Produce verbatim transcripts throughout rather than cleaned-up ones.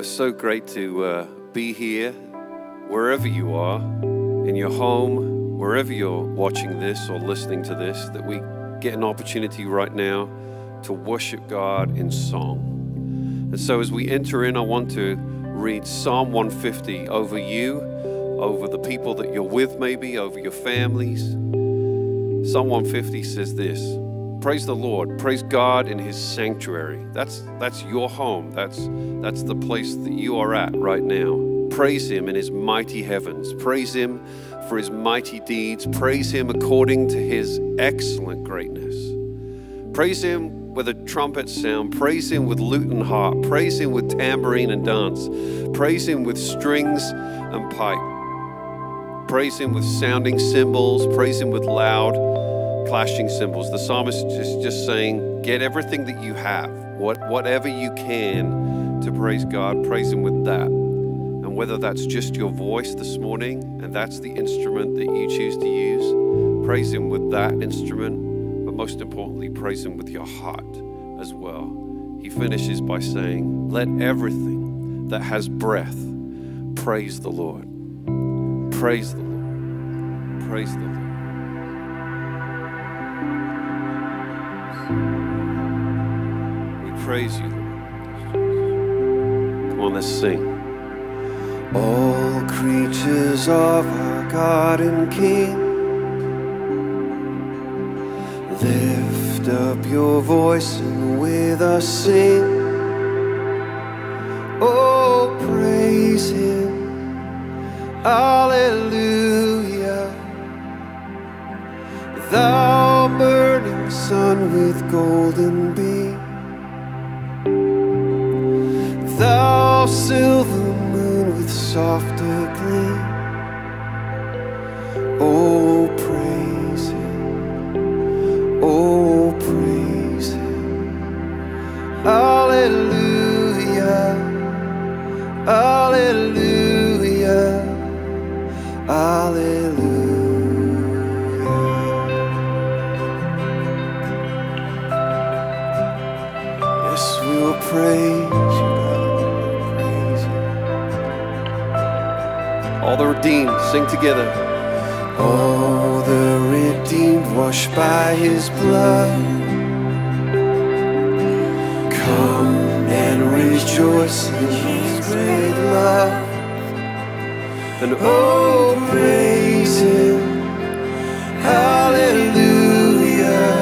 It's so great to uh, be here, wherever you are, in your home, wherever you're watching this or listening to this, that we get an opportunity right now to worship God in song. And so as we enter in, I want to read Psalm one fifty over you, over the people that you're with maybe, over your families. Psalm one fifty says this: praise the Lord, praise God in his sanctuary. That's that's your home. That's that's the place that you are at right now. Praise him in his mighty heavens. Praise him for his mighty deeds. Praise him according to his excellent greatness. Praise him with a trumpet sound. Praise him with lute and harp. Praise him with tambourine and dance. Praise him with strings and pipe. Praise him with sounding cymbals. Praise him with loud clashing cymbals. The psalmist is just saying, get everything that you have, what, whatever you can to praise God, praise him with that. And whether that's just your voice this morning, and that's the instrument that you choose to use, praise him with that instrument, but most importantly, praise him with your heart as well. He finishes by saying, let everything that has breath praise the Lord. Praise the Lord. Praise the Lord. We praise you, Lord. Come on, let's sing. All creatures of our God and King, lift up your voice and with us sing. Oh, praise him, hallelujah. Thou burning sun with golden beam, thou silver moon with softer gleam. Oh, praise him, oh, praise him, hallelujah, hallelujah, hallelujah. Yes, we will praise you, God, praise you. All the redeemed, sing together. All the redeemed, washed by his blood, come and rejoice in his great love. And oh, praise him, hallelujah.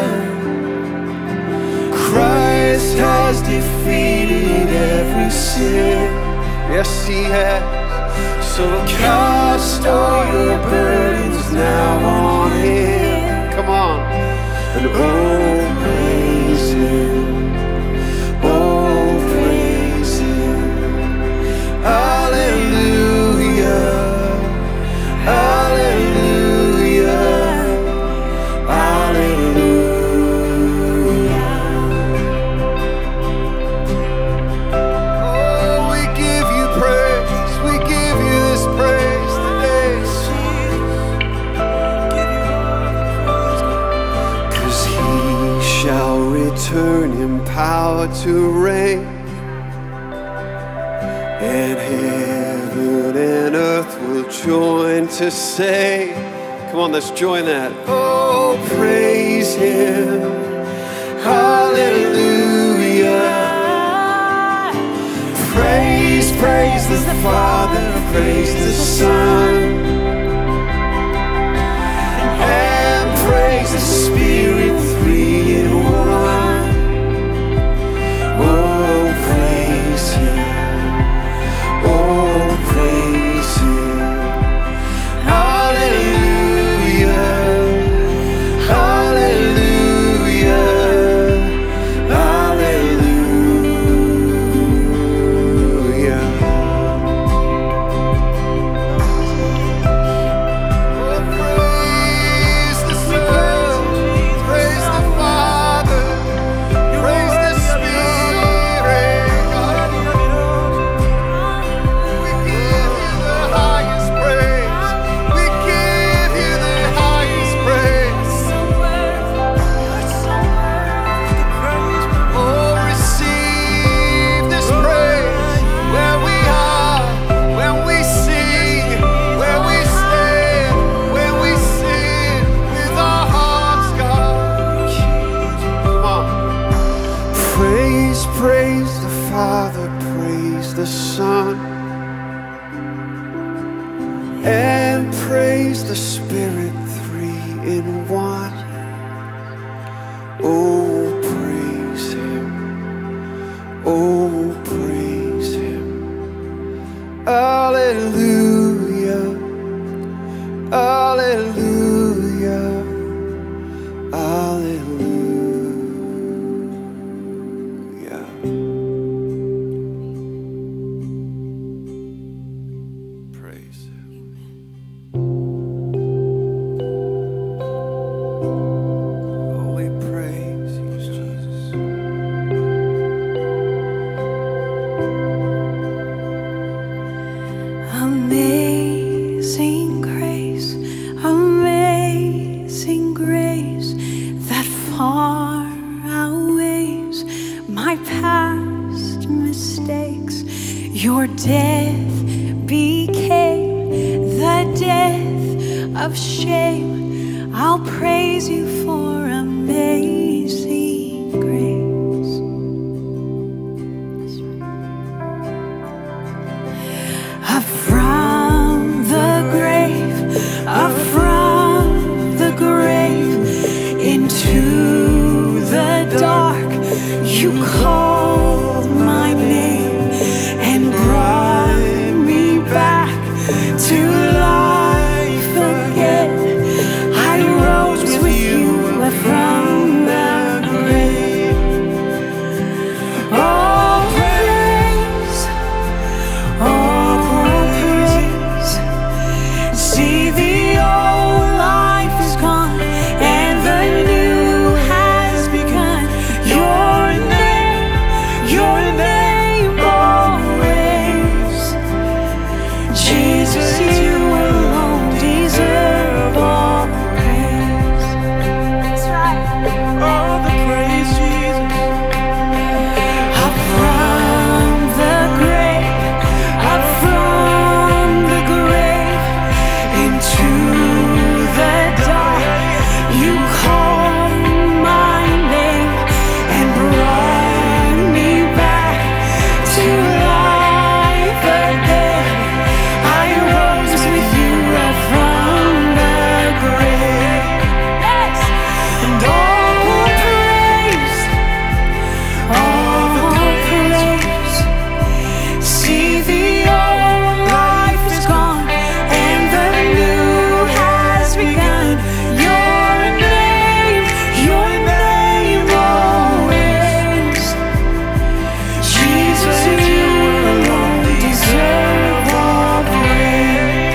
Christ has defeated every sin. Yes, he has. So cast all your burdens now on him. Come on. And oh, praise him. Oh, praise him. Hallelujah. Hallelujah. Hallelujah. Oh, we give you praise. We give you this praise today. 'Cause he shall return in power to reign, and heaven and earth will join to say, come on, let's join that. Oh, praise him, hallelujah. Praise, praise the Father, praise the Son, and praise the Spirit, three in one. Oh, praise him, oh, praise him, hallelujah, hallelujah, hallelujah. Oh, praise the Son, far outweighs my past mistakes. Your death became the death of shame. I'll praise you for amazing grace. Up from the grave, up from the grave, into the dark, you called my name and brought me back to life again. I rose with you from the grave. Oh, praise, oh, praise. See, the old life is gone and the new has begun. Your name, your name always. Jesus, you alone deserve all praise. That's right. All the praise, Jesus. Up from the grave, up from the grave, into the dark, you called my name and brought me back to life again. I rose with you from the grave. Yes. And all praise, all praise. See, the old life is gone and the new has begun. Your name, your name always. Jesus, you alone deserve all praise.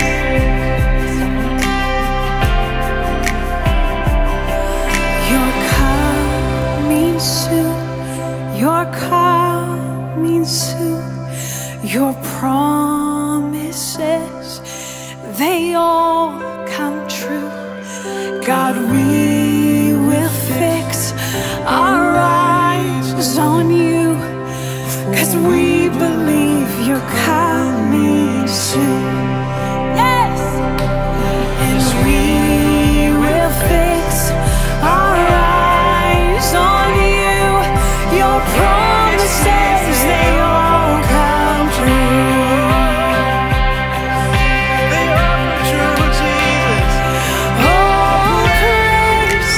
You're coming soon, you're coming soon. Your promises, they all come true. God, we will fix our eyes on you, 'cause we believe you're coming soon. Yes! And we will fix our eyes on you. Your promises, they all come true. They are true, Jesus. All praise,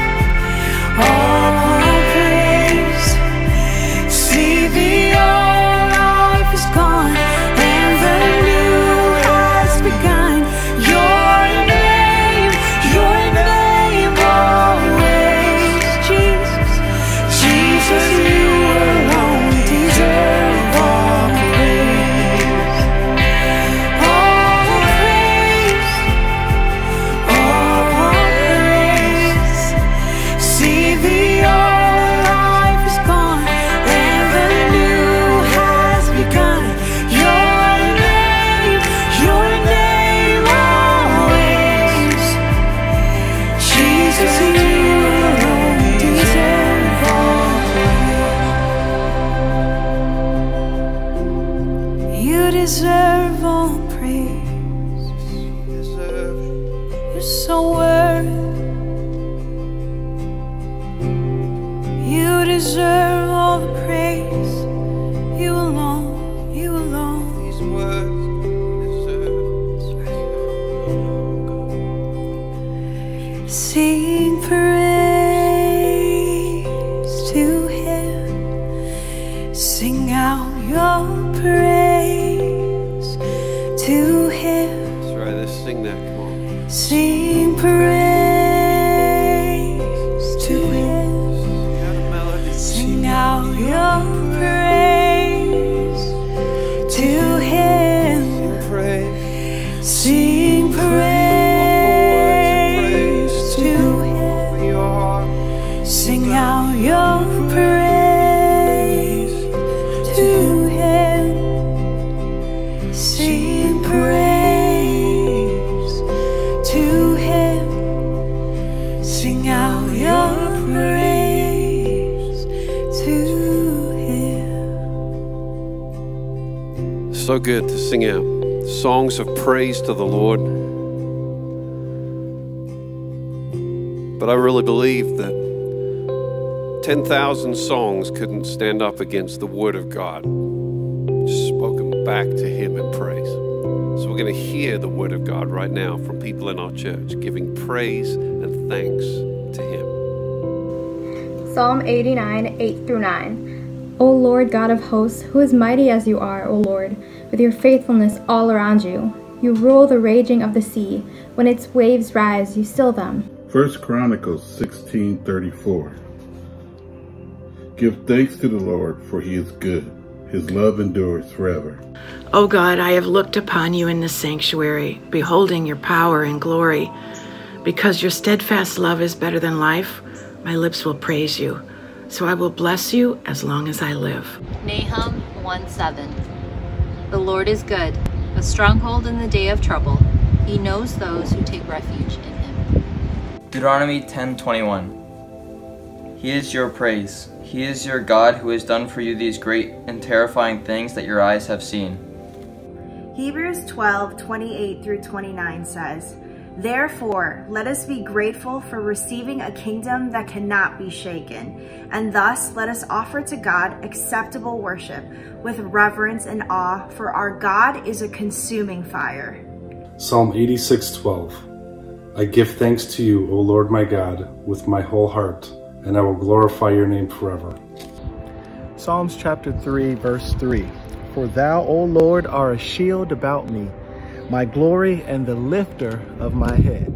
all praise. See, the old life is gone and the new has begun. Your name, your name always. Jesus, Jesus, you alone deserve all praise. All praise, all praise. See, the old life is gone and the new has begun. Your name, your name always. Jesus, you alone deserve all praise. You deserve all praise. Deserve. You're so worthy. You deserve all the praise. You alone, you alone. These words deserve. Sing praise to Him. Sing out your praise to Him. That's right, let's sing that. Come on. Sing praise to Him. Got a melody. Sing out your praise to Him. Praise. Sing praise to Him. Your heart. Sing out your praise to Him. Sing praise to Him. Sing out your praise. so good to sing out songs of praise to the Lord. But I really believe that ten thousand songs couldn't stand up against the Word of God, just spoken back to Him in praise. So we're going to hear the Word of God right now from people in our church, giving praise and thanks to Him. Psalm eighty-nine, eight through nine. O Lord God of hosts, who is mighty as you are, O Lord, with your faithfulness all around you. You rule the raging of the sea. When its waves rise, you still them. First Chronicles sixteen thirty-four. Give thanks to the Lord, for he is good. His love endures forever. O God, I have looked upon you in the sanctuary, beholding your power and glory. Because your steadfast love is better than life, my lips will praise you. So I will bless you as long as I live. Nahum one seven. The Lord is good, a stronghold in the day of trouble. He knows those who take refuge in him. Deuteronomy ten twenty-one. He is your praise. He is your God who has done for you these great and terrifying things that your eyes have seen. Hebrews twelve twenty-eight through twenty-nine says, Therefore, let us be grateful for receiving a kingdom that cannot be shaken, and thus let us offer to God acceptable worship with reverence and awe, for our God is a consuming fire. Psalm eighty-six twelve. I give thanks to you, O Lord my God, with my whole heart, and I will glorify your name forever. Psalms chapter three, verse three. For thou, O Lord, art a shield about me, my glory and the lifter of my head.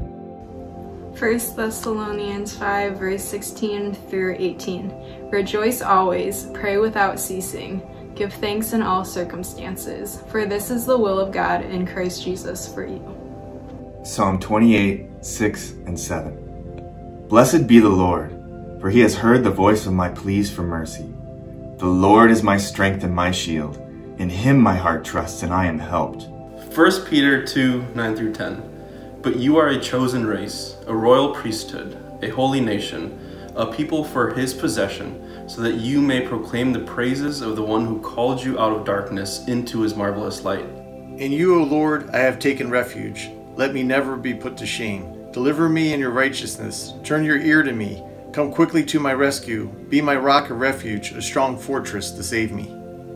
First Thessalonians five, verse sixteen through eighteen. Rejoice always, pray without ceasing, give thanks in all circumstances, for this is the will of God in Christ Jesus for you. Psalm twenty-eight, six and seven. Blessed be the Lord, for he has heard the voice of my pleas for mercy. The Lord is my strength and my shield. In him my heart trusts, and I am helped. First Peter two, nine through ten. But you are a chosen race, a royal priesthood, a holy nation, a people for his possession, so that you may proclaim the praises of the one who called you out of darkness into his marvelous light. In you, O Lord, I have taken refuge. Let me never be put to shame. Deliver me in your righteousness. Turn your ear to me. Come quickly to my rescue. Be my rock of refuge, a strong fortress to save me.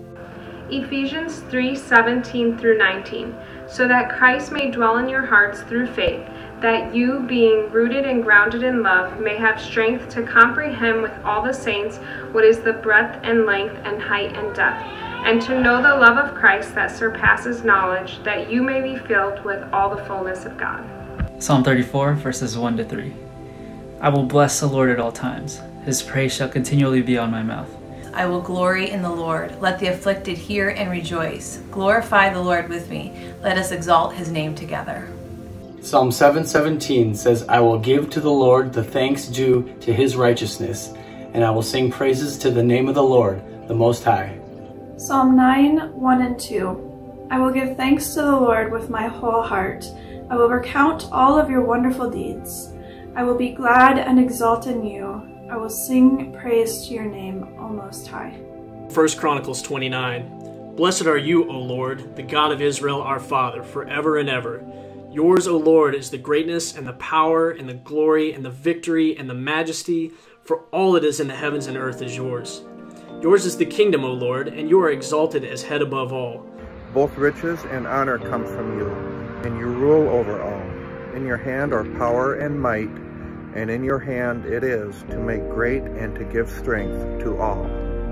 Ephesians three, seventeen through nineteen. So that Christ may dwell in your hearts through faith, that you, being rooted and grounded in love, may have strength to comprehend with all the saints what is the breadth and length and height and depth, and to know the love of Christ that surpasses knowledge, that you may be filled with all the fullness of God. Psalm thirty-four, verses one to three. I will bless the Lord at all times. His praise shall continually be on my mouth. I will glory in the Lord. Let the afflicted hear and rejoice. Glorify the Lord with me. Let us exalt his name together. Psalm seven seventeen says, I will give to the Lord the thanks due to his righteousness, and I will sing praises to the name of the Lord, the Most High. Psalm nine, one and two. I will give thanks to the Lord with my whole heart. I will recount all of your wonderful deeds. I will be glad and exult in you. I will sing praise to your name, O Most High. First Chronicles twenty-nine. Blessed are you, O Lord, the God of Israel, our Father, forever and ever. Yours, O Lord, is the greatness and the power and the glory and the victory and the majesty, for all that is in the heavens and earth is yours. Yours is the kingdom, O Lord, and you are exalted as head above all. Both riches and honor come from you, and you rule over all. In your hand are power and might, and in your hand it is to make great and to give strength to all.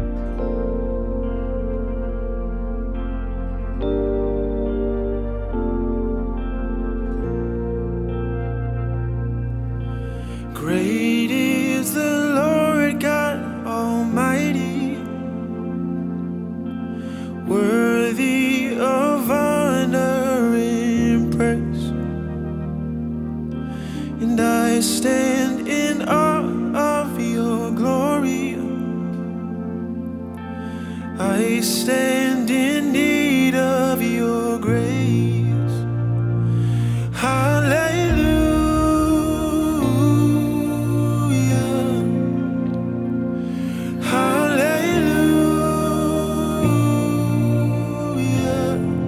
Great is the Lord God Almighty, worthy of honor and praise. And I stand in awe of your glory. I stand in need of your grace. Hallelujah. Hallelujah.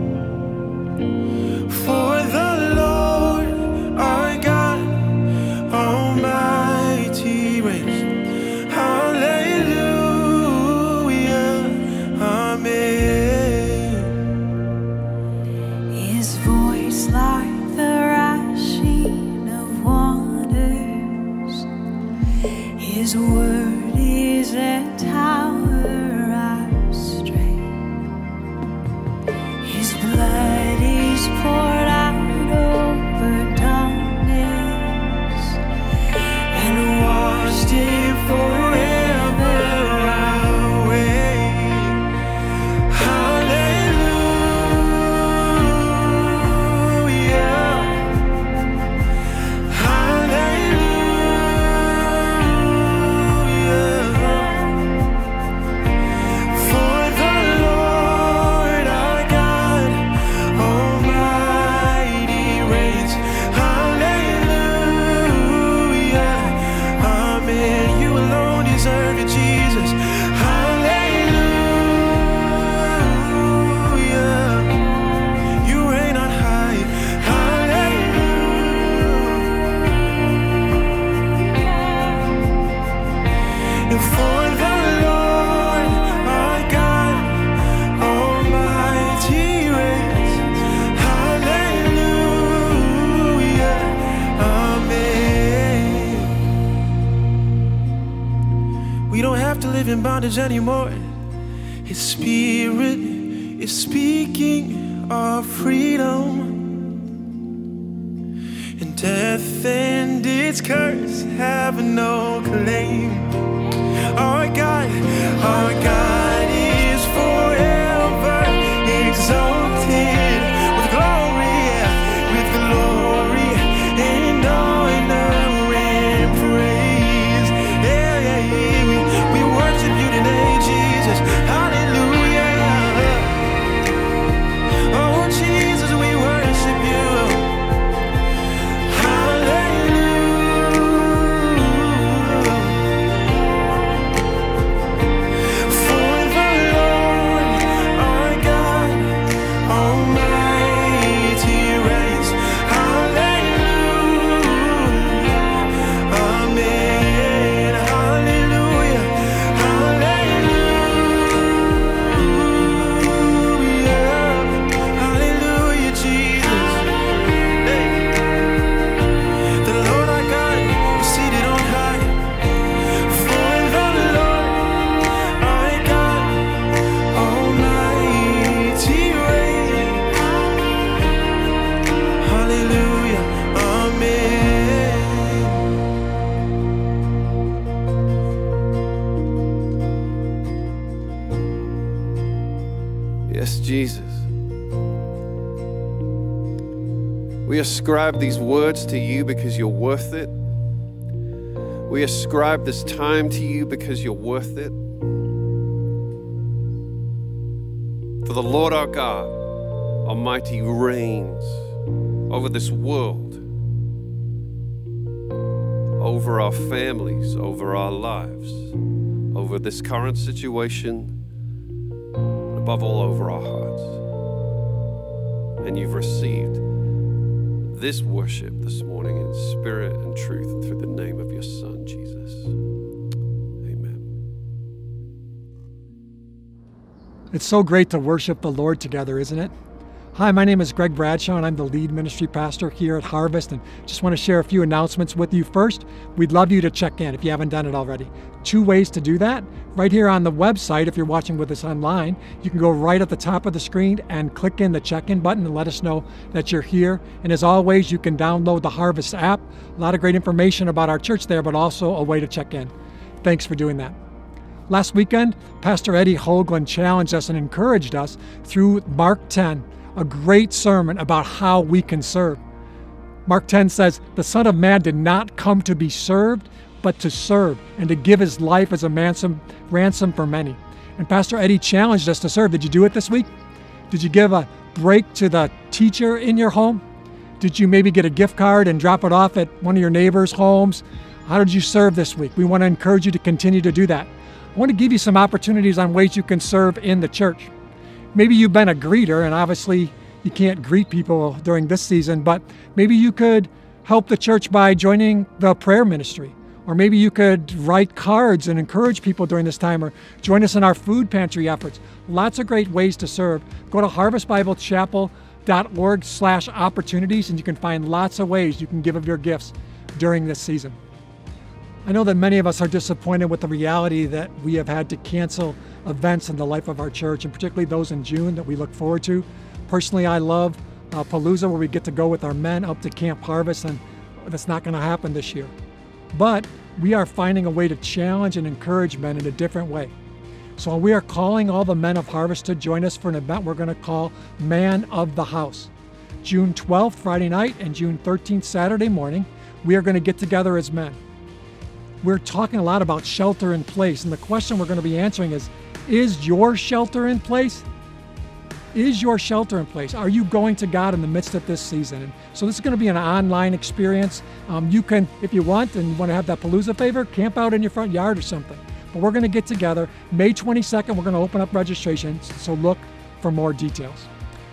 word is a tower of strength. His blood is poured out over darkness and washed it forever away. Hallelujah. In bondage anymore. His spirit is speaking of freedom, and death and its curse have no claim. Our God, our God is forever exalted with glory, with glory and honor and praise. Yeah, yeah, yeah. We, we worship you today, Jesus. Hallelujah. Oh, Jesus, we worship you. Hallelujah. For the Lord our God Almighty reigns. Hallelujah. Amen. Hallelujah. Hallelujah, Jesus. Hey. The Lord our God is seated on high. For the Lord our God Almighty reigns. Hallelujah. Amen. Yes, Jesus. We ascribe these words to you because you're worth it. We ascribe this time to you because you're worth it. For the Lord our God Almighty reigns over this world, over our families, over our lives, over this current situation, above all, over our hearts. And you've received this worship this morning in spirit and truth and through the name of your Son, Jesus. Amen. It's so great to worship the Lord together, isn't it? Hi, my name is Greg Bradshaw, and I'm the lead ministry pastor here at Harvest, and just want to share a few announcements with you. First, we'd love you to check in if you haven't done it already. Two ways to do that. Right here on the website, if you're watching with us online, you can go right at the top of the screen and click in the check-in button and let us know that you're here. And as always, you can download the Harvest app. A lot of great information about our church there, but also a way to check in. Thanks for doing that. Last weekend, Pastor Eddie Hoagland challenged us and encouraged us through Mark ten, a great sermon about how we can serve. Mark ten says, "The Son of Man did not come to be served, but to serve and to give his life as a ransom, ransom for many." And Pastor Eddie challenged us to serve. Did you do it this week? Did you give a break to the teacher in your home? Did you maybe get a gift card and drop it off at one of your neighbors' homes? How did you serve this week? We want to encourage you to continue to do that. I want to give you some opportunities on ways you can serve in the church. Maybe you've been a greeter, and obviously you can't greet people during this season, but maybe you could help the church by joining the prayer ministry. Or maybe you could write cards and encourage people during this time, or join us in our food pantry efforts. Lots of great ways to serve. Go to harvest bible chapel dot org slash opportunities, and you can find lots of ways you can give of your gifts during this season. I know that many of us are disappointed with the reality that we have had to cancel events in the life of our church, and particularly those in June that we look forward to. Personally, I love uh, Palooza, where we get to go with our men up to Camp Harvest, and that's not going to happen this year. But we are finding a way to challenge and encourage men in a different way. So we are calling all the men of Harvest to join us for an event we're going to call Man of the House. June twelfth, Friday night, and June thirteenth, Saturday morning, we are going to get together as men. We're talking a lot about shelter in place, and the question we're going to be answering is, is your shelter in place? Is your shelter in place? Are you going to God in the midst of this season? And so this is going to be an online experience. Um, you can, if you want, and you want to have that Palooza favor, camp out in your front yard or something. But we're going to get together. May twenty-second, we're going to open up registrations, so look for more details.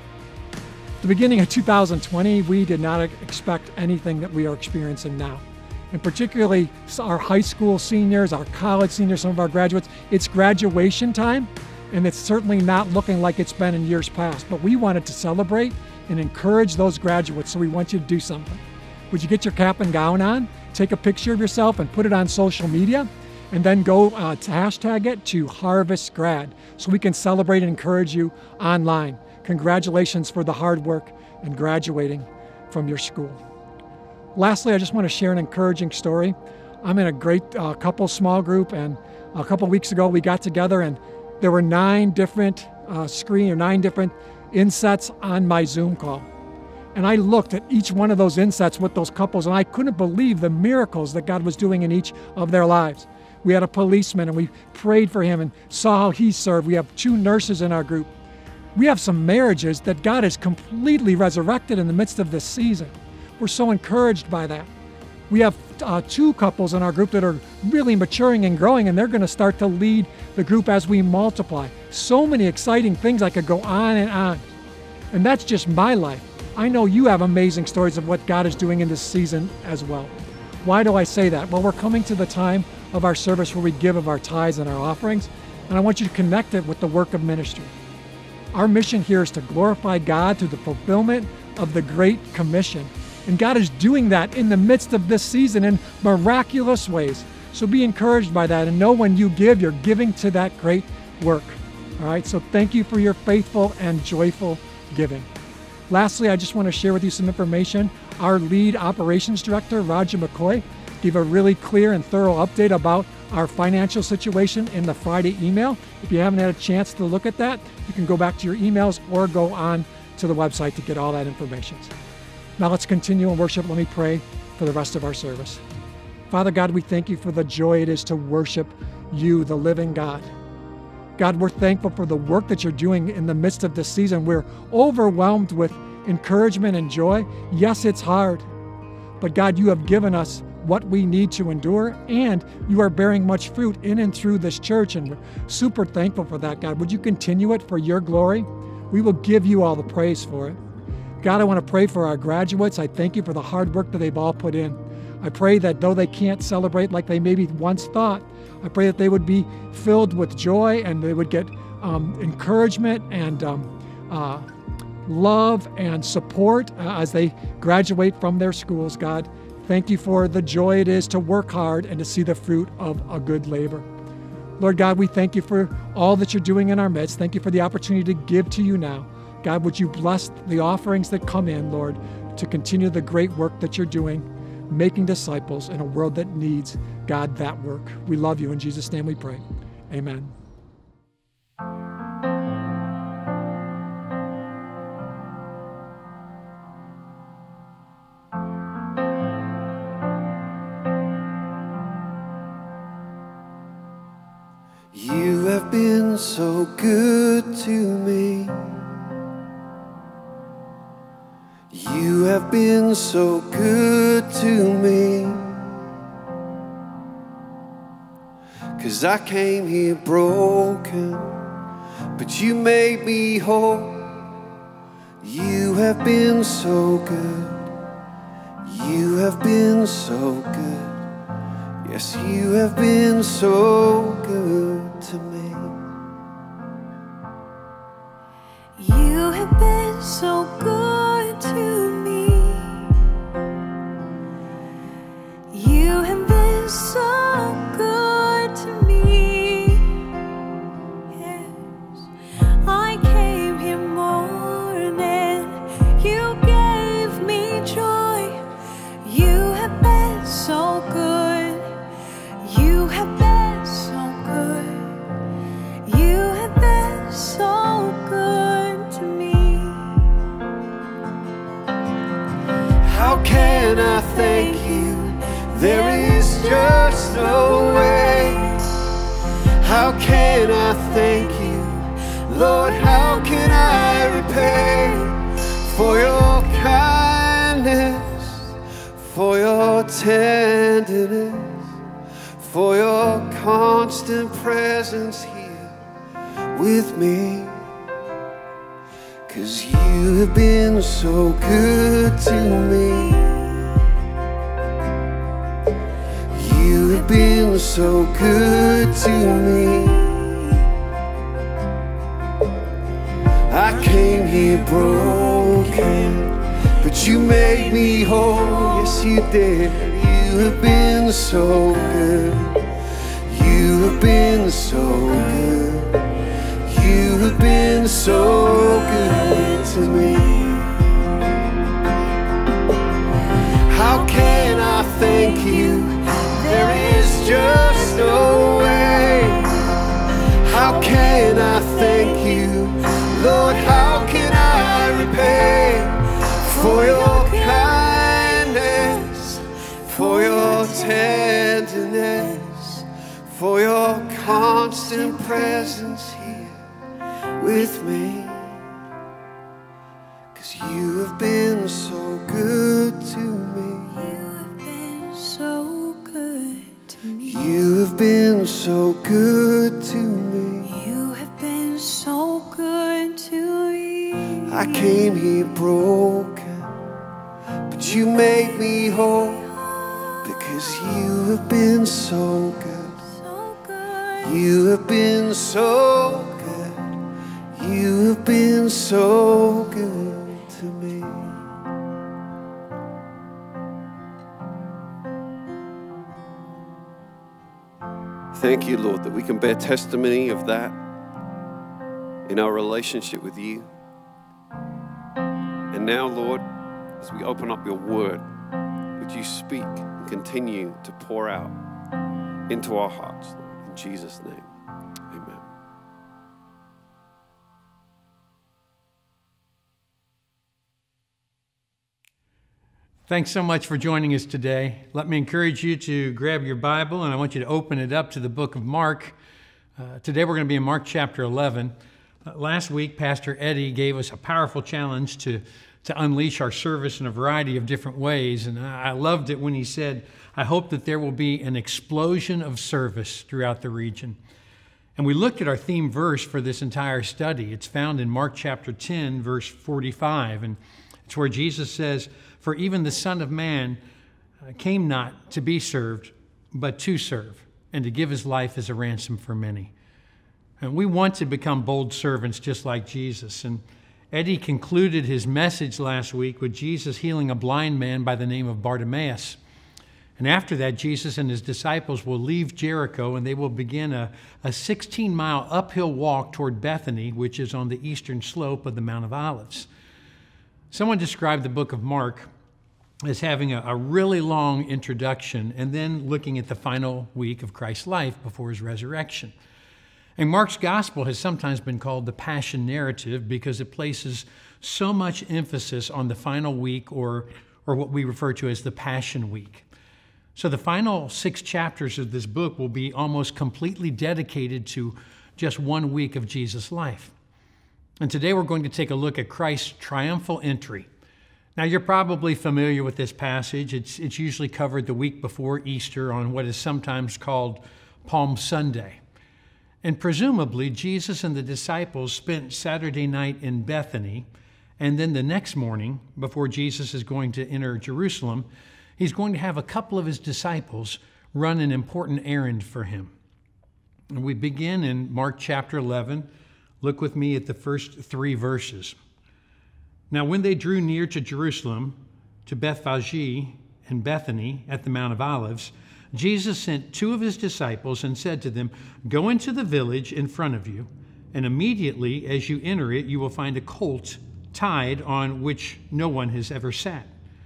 At the beginning of two thousand twenty, we did not expect anything that we are experiencing now. And particularly our high school seniors, our college seniors, some of our graduates, it's graduation time, and it's certainly not looking like it's been in years past. But we wanted to celebrate and encourage those graduates, so we want you to do something. Would you get your cap and gown on, take a picture of yourself and put it on social media, and then go uh, to hashtag it to Harvest Grad, so we can celebrate and encourage you online. Congratulations for the hard work and graduating from your school. Lastly, I just want to share an encouraging story. I'm in a great uh, couple small group, and a couple weeks ago we got together, and there were nine different uh, screen or nine different insets on my Zoom call. And I looked at each one of those insets with those couples, and I couldn't believe the miracles that God was doing in each of their lives. We had a policeman, and we prayed for him and saw how he served. We have two nurses in our group. We have some marriages that God has completely resurrected in the midst of this season. We're so encouraged by that. We have uh, two couples in our group that are really maturing and growing, and they're going to start to lead the group as we multiply. So many exciting things. I could go on and on. And that's just my life. I know you have amazing stories of what God is doing in this season as well. Why do I say that? Well, we're coming to the time of our service where we give of our tithes and our offerings, and I want you to connect it with the work of ministry. Our mission here is to glorify God through the fulfillment of the Great Commission. And God is doing that in the midst of this season in miraculous ways. So be encouraged by that, and know when you give, you're giving to that great work. All right, so thank you for your faithful and joyful giving. Lastly, I just want to share with you some information. Our lead operations director, Roger McCoy, gave a really clear and thorough update about our financial situation in the Friday email. If you haven't had a chance to look at that, you can go back to your emails or go on to the website to get all that information. Now let's continue in worship. Let me pray for the rest of our service. Father God, we thank you for the joy it is to worship you, the living God. God, we're thankful for the work that you're doing in the midst of this season. We're overwhelmed with encouragement and joy. Yes, it's hard, but God, you have given us what we need to endure, and you are bearing much fruit in and through this church, and we're super thankful for that, God. Would you continue it for your glory? We will give you all the praise for it. God, I want to pray for our graduates. I thank you for the hard work that they've all put in. I pray that though they can't celebrate like they maybe once thought, I pray that they would be filled with joy, and they would get um, encouragement and um, uh, love and support uh, as they graduate from their schools, God. Thank you for the joy it is to work hard and to see the fruit of a good labor. Lord God, we thank you for all that you're doing in our midst. Thank you for the opportunity to give to you now. God, would you bless the offerings that come in, Lord, to continue the great work that you're doing, making disciples in a world that needs, God, that work. We love you. In Jesus' name we pray. Amen. You have been so good to me. You have been so good to me. 'Cause I came here broken, but you made me whole. You have been so good. You have been so good. Yes, you have been so good to me. You have been so good to me. You have been so can I thank you? Lord, how can I repay for your kindness, for your tenderness, for your constant presence here with me? 'Cause you have been so good to me. You have been so good to me. I came here broken, but you made me whole. Yes, you did. You have been so good. You have been so good. You have been so good to me. How can I thank you? There is just no way. How can I thank you? Lord, how can I repay for your kindness, for your tenderness, for your constant presence here with me? 'Cause you have been so good to me. You have been so good to me. You have been so good to me. You have been so good to me. I came here broken, but you made me whole. Because you have been so good. You have been so good. You have been so good to me. Thank you, Lord, that we can bear testimony of that in our relationship with you. And now, Lord, as we open up your word, would you speak and continue to pour out into our hearts, Lord, in Jesus' name. Amen. Thanks so much for joining us today. Let me encourage you to grab your Bible, and I want you to open it up to the book of Mark. Uh, today we're going to be in Mark chapter eleven. Uh, last week, Pastor Eddie gave us a powerful challenge to, to unleash our service in a variety of different ways, and I loved it when he said, I hope that there will be an explosion of service throughout the region. And we looked at our theme verse for this entire study. It's found in Mark chapter ten, verse forty-five, and it's where Jesus says, for even the Son of Man came not to be served, but to serve, and to give his life as a ransom for many. And we want to become bold servants just like Jesus. And Eddie concluded his message last week with Jesus healing a blind man by the name of Bartimaeus. And after that, Jesus and his disciples will leave Jericho, and they will begin a sixteen-mile uphill walk toward Bethany, which is on the eastern slope of the Mount of Olives. Someone described the book of Mark as having a, a really long introduction and then looking at the final week of Christ's life before his resurrection. And Mark's gospel has sometimes been called the Passion narrative because it places so much emphasis on the final week, or, or what we refer to as the Passion Week. So the final six chapters of this book will be almost completely dedicated to just one week of Jesus' life. And today we're going to take a look at Christ's triumphal entry. Now, you're probably familiar with this passage. It's, it's usually covered the week before Easter on what is sometimes called Palm Sunday. And presumably, Jesus and the disciples spent Saturday night in Bethany, and then the next morning, before Jesus is going to enter Jerusalem, he's going to have a couple of his disciples run an important errand for him. And we begin in Mark chapter eleven. Look with me at the first three verses. Now, when they drew near to Jerusalem, to Bethphage and Bethany at the Mount of Olives, Jesus sent two of his disciples and said to them, go into the village in front of you, and immediately as you enter it, you will find a colt tied on which no one has ever sat.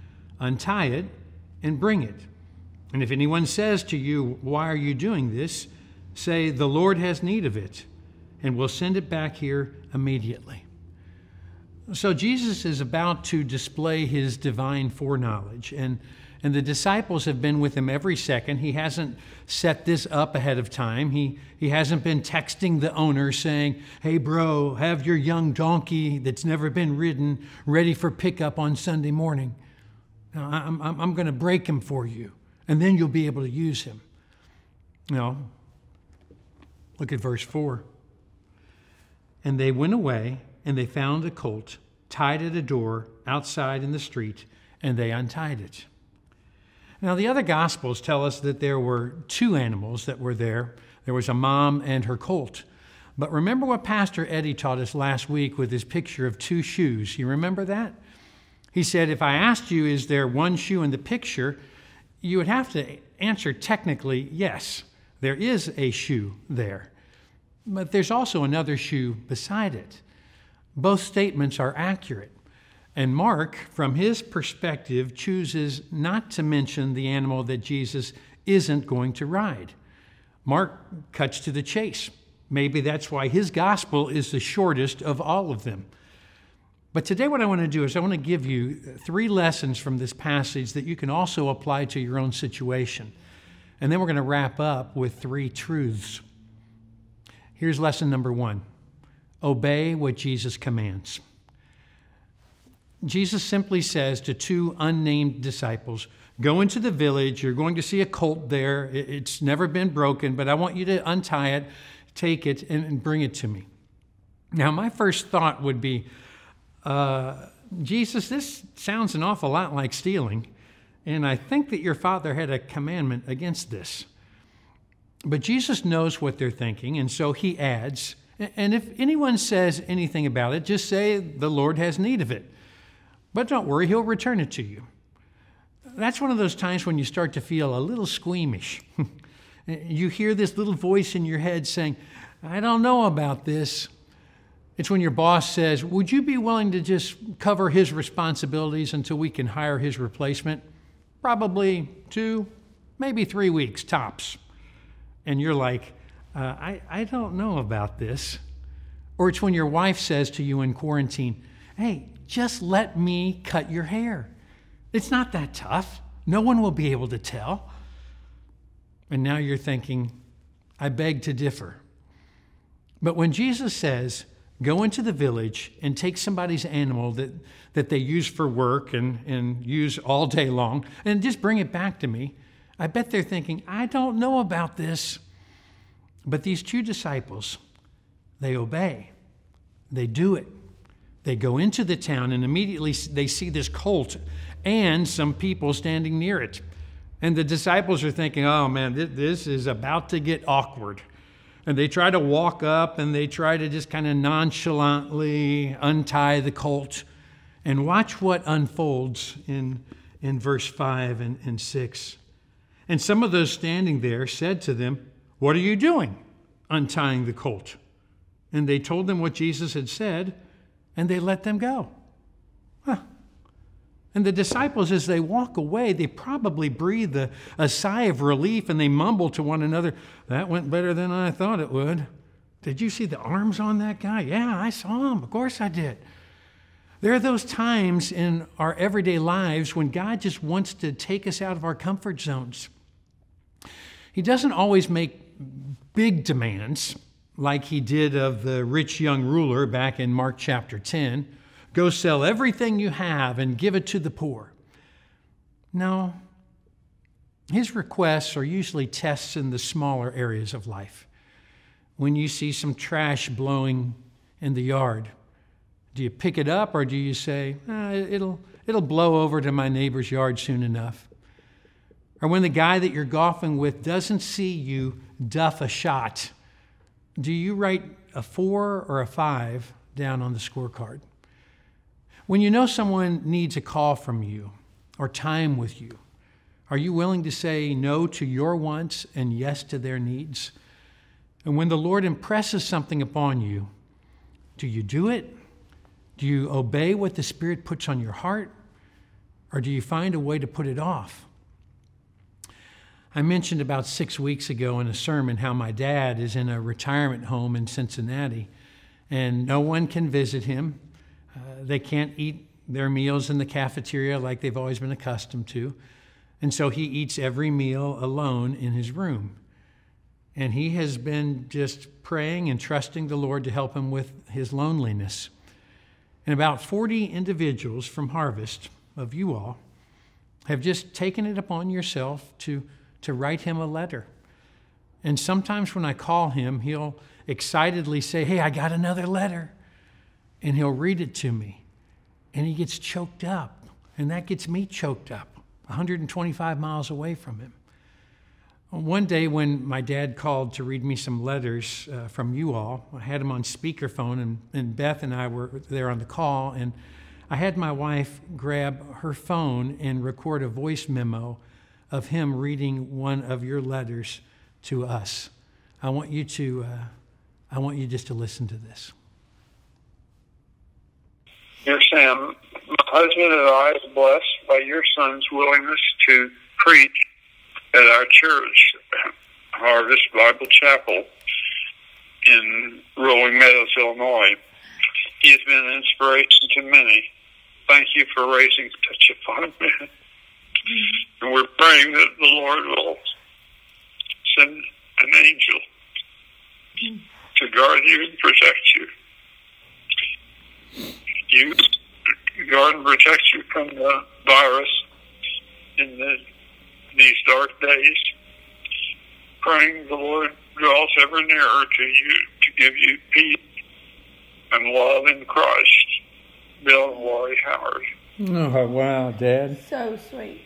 Untie it and bring it. And if anyone says to you, why are you doing this? Say, the Lord has need of it, and we'll send it back here immediately. So Jesus is about to display his divine foreknowledge, and, And the disciples have been with him every second. He hasn't set this up ahead of time. He, he hasn't been texting the owner saying, hey, bro, have your young donkey that's never been ridden ready for pickup on Sunday morning. No, I'm, I'm, I'm going to break him for you, and then you'll be able to use him. No. Look at verse four. And they went away, and they found a colt tied at a door outside in the street, and they untied it. Now, the other Gospels tell us that there were two animals that were there. There was a mom and her colt. But remember what Pastor Eddie taught us last week with his picture of two shoes. You remember that? He said, if I asked you, is there one shoe in the picture, you would have to answer technically, yes, there is a shoe there. But there's also another shoe beside it. Both statements are accurate. And Mark, from his perspective, chooses not to mention the animal that Jesus isn't going to ride. Mark cuts to the chase. Maybe that's why his gospel is the shortest of all of them. But today what I want to do is I want to give you three lessons from this passage that you can also apply to your own situation. And then we're going to wrap up with three truths. Here's lesson number one. Obey what Jesus commands. Jesus simply says to two unnamed disciples, go into the village. You're going to see a colt there. It's never been broken, but I want you to untie it, take it, and bring it to me. Now, my first thought would be, uh, Jesus, this sounds an awful lot like stealing, and I think that your Father had a commandment against this. But Jesus knows what they're thinking, and so he adds, and if anyone says anything about it, just say the Lord has need of it. But don't worry, he'll return it to you. That's one of those times when you start to feel a little squeamish. You hear this little voice in your head saying, I don't know about this. It's when your boss says, would you be willing to just cover his responsibilities until we can hire his replacement? Probably two, maybe three weeks, tops. And you're like, uh, I, I don't know about this. Or it's when your wife says to you in quarantine, hey, just let me cut your hair. It's not that tough. No one will be able to tell. And now you're thinking, I beg to differ. But when Jesus says, go into the village and take somebody's animal that, that they use for work and, and use all day long, and just bring it back to me, I bet they're thinking, I don't know about this. But these two disciples, they obey. They do it. They go into the town, and immediately they see this colt and some people standing near it. And the disciples are thinking, oh man, this is about to get awkward. And they try to walk up, and they try to just kind of nonchalantly untie the colt. And watch what unfolds in, in verse five and, and six. And some of those standing there said to them, what are you doing, untying the colt? And they told them what Jesus had said, and they let them go. Huh. And the disciples, as they walk away, they probably breathe a, a sigh of relief, and they mumble to one another, that went better than I thought it would. Did you see the arms on that guy? Yeah, I saw him. Of course I did. There are those times in our everyday lives when God just wants to take us out of our comfort zones. He doesn't always make big demands like he did of the rich young ruler back in Mark chapter ten. Go sell everything you have and give it to the poor. No, his requests are usually tests in the smaller areas of life. When you see some trash blowing in the yard, do you pick it up, or do you say, ah, it'll, it'll blow over to my neighbor's yard soon enough? Or when the guy that you're golfing with doesn't see you duff a shot, do you write a four or a five down on the scorecard? When you know someone needs a call from you or time with you, are you willing to say no to your wants and yes to their needs? And when the Lord impresses something upon you, do you do it? Do you obey what the Spirit puts on your heart? Or do you find a way to put it off? I mentioned about six weeks ago in a sermon how my dad is in a retirement home in Cincinnati, and no one can visit him. Uh, they can't eat their meals in the cafeteria like they've always been accustomed to. And so he eats every meal alone in his room. And he has been just praying and trusting the Lord to help him with his loneliness. And about forty individuals from Harvest, of you all, have just taken it upon yourself to, to write him a letter. And sometimes when I call him, he'll excitedly say, "Hey, I got another letter." And he'll read it to me. And he gets choked up. And that gets me choked up, one hundred twenty-five miles away from him. One day when my dad called to read me some letters uh, from you all, I had him on speakerphone, and, and Beth and I were there on the call, and I had my wife grab her phone and record a voice memo of him reading one of your letters to us. I want you to, uh, I want you just to listen to this. Dear Sam, my husband and I are blessed by your son's willingness to preach at our church, Harvest Bible Chapel in Rolling Meadows, Illinois. He has been an inspiration to many. Thank you for raising such a fine man. And we're praying that the Lord will send an angel to guard you and protect you. You guard and protect you from the virus in the, these dark days. Praying the Lord draws ever nearer to you to give you peace and love in Christ. Bill and Lori Howard. Oh, wow, Dad. So sweet.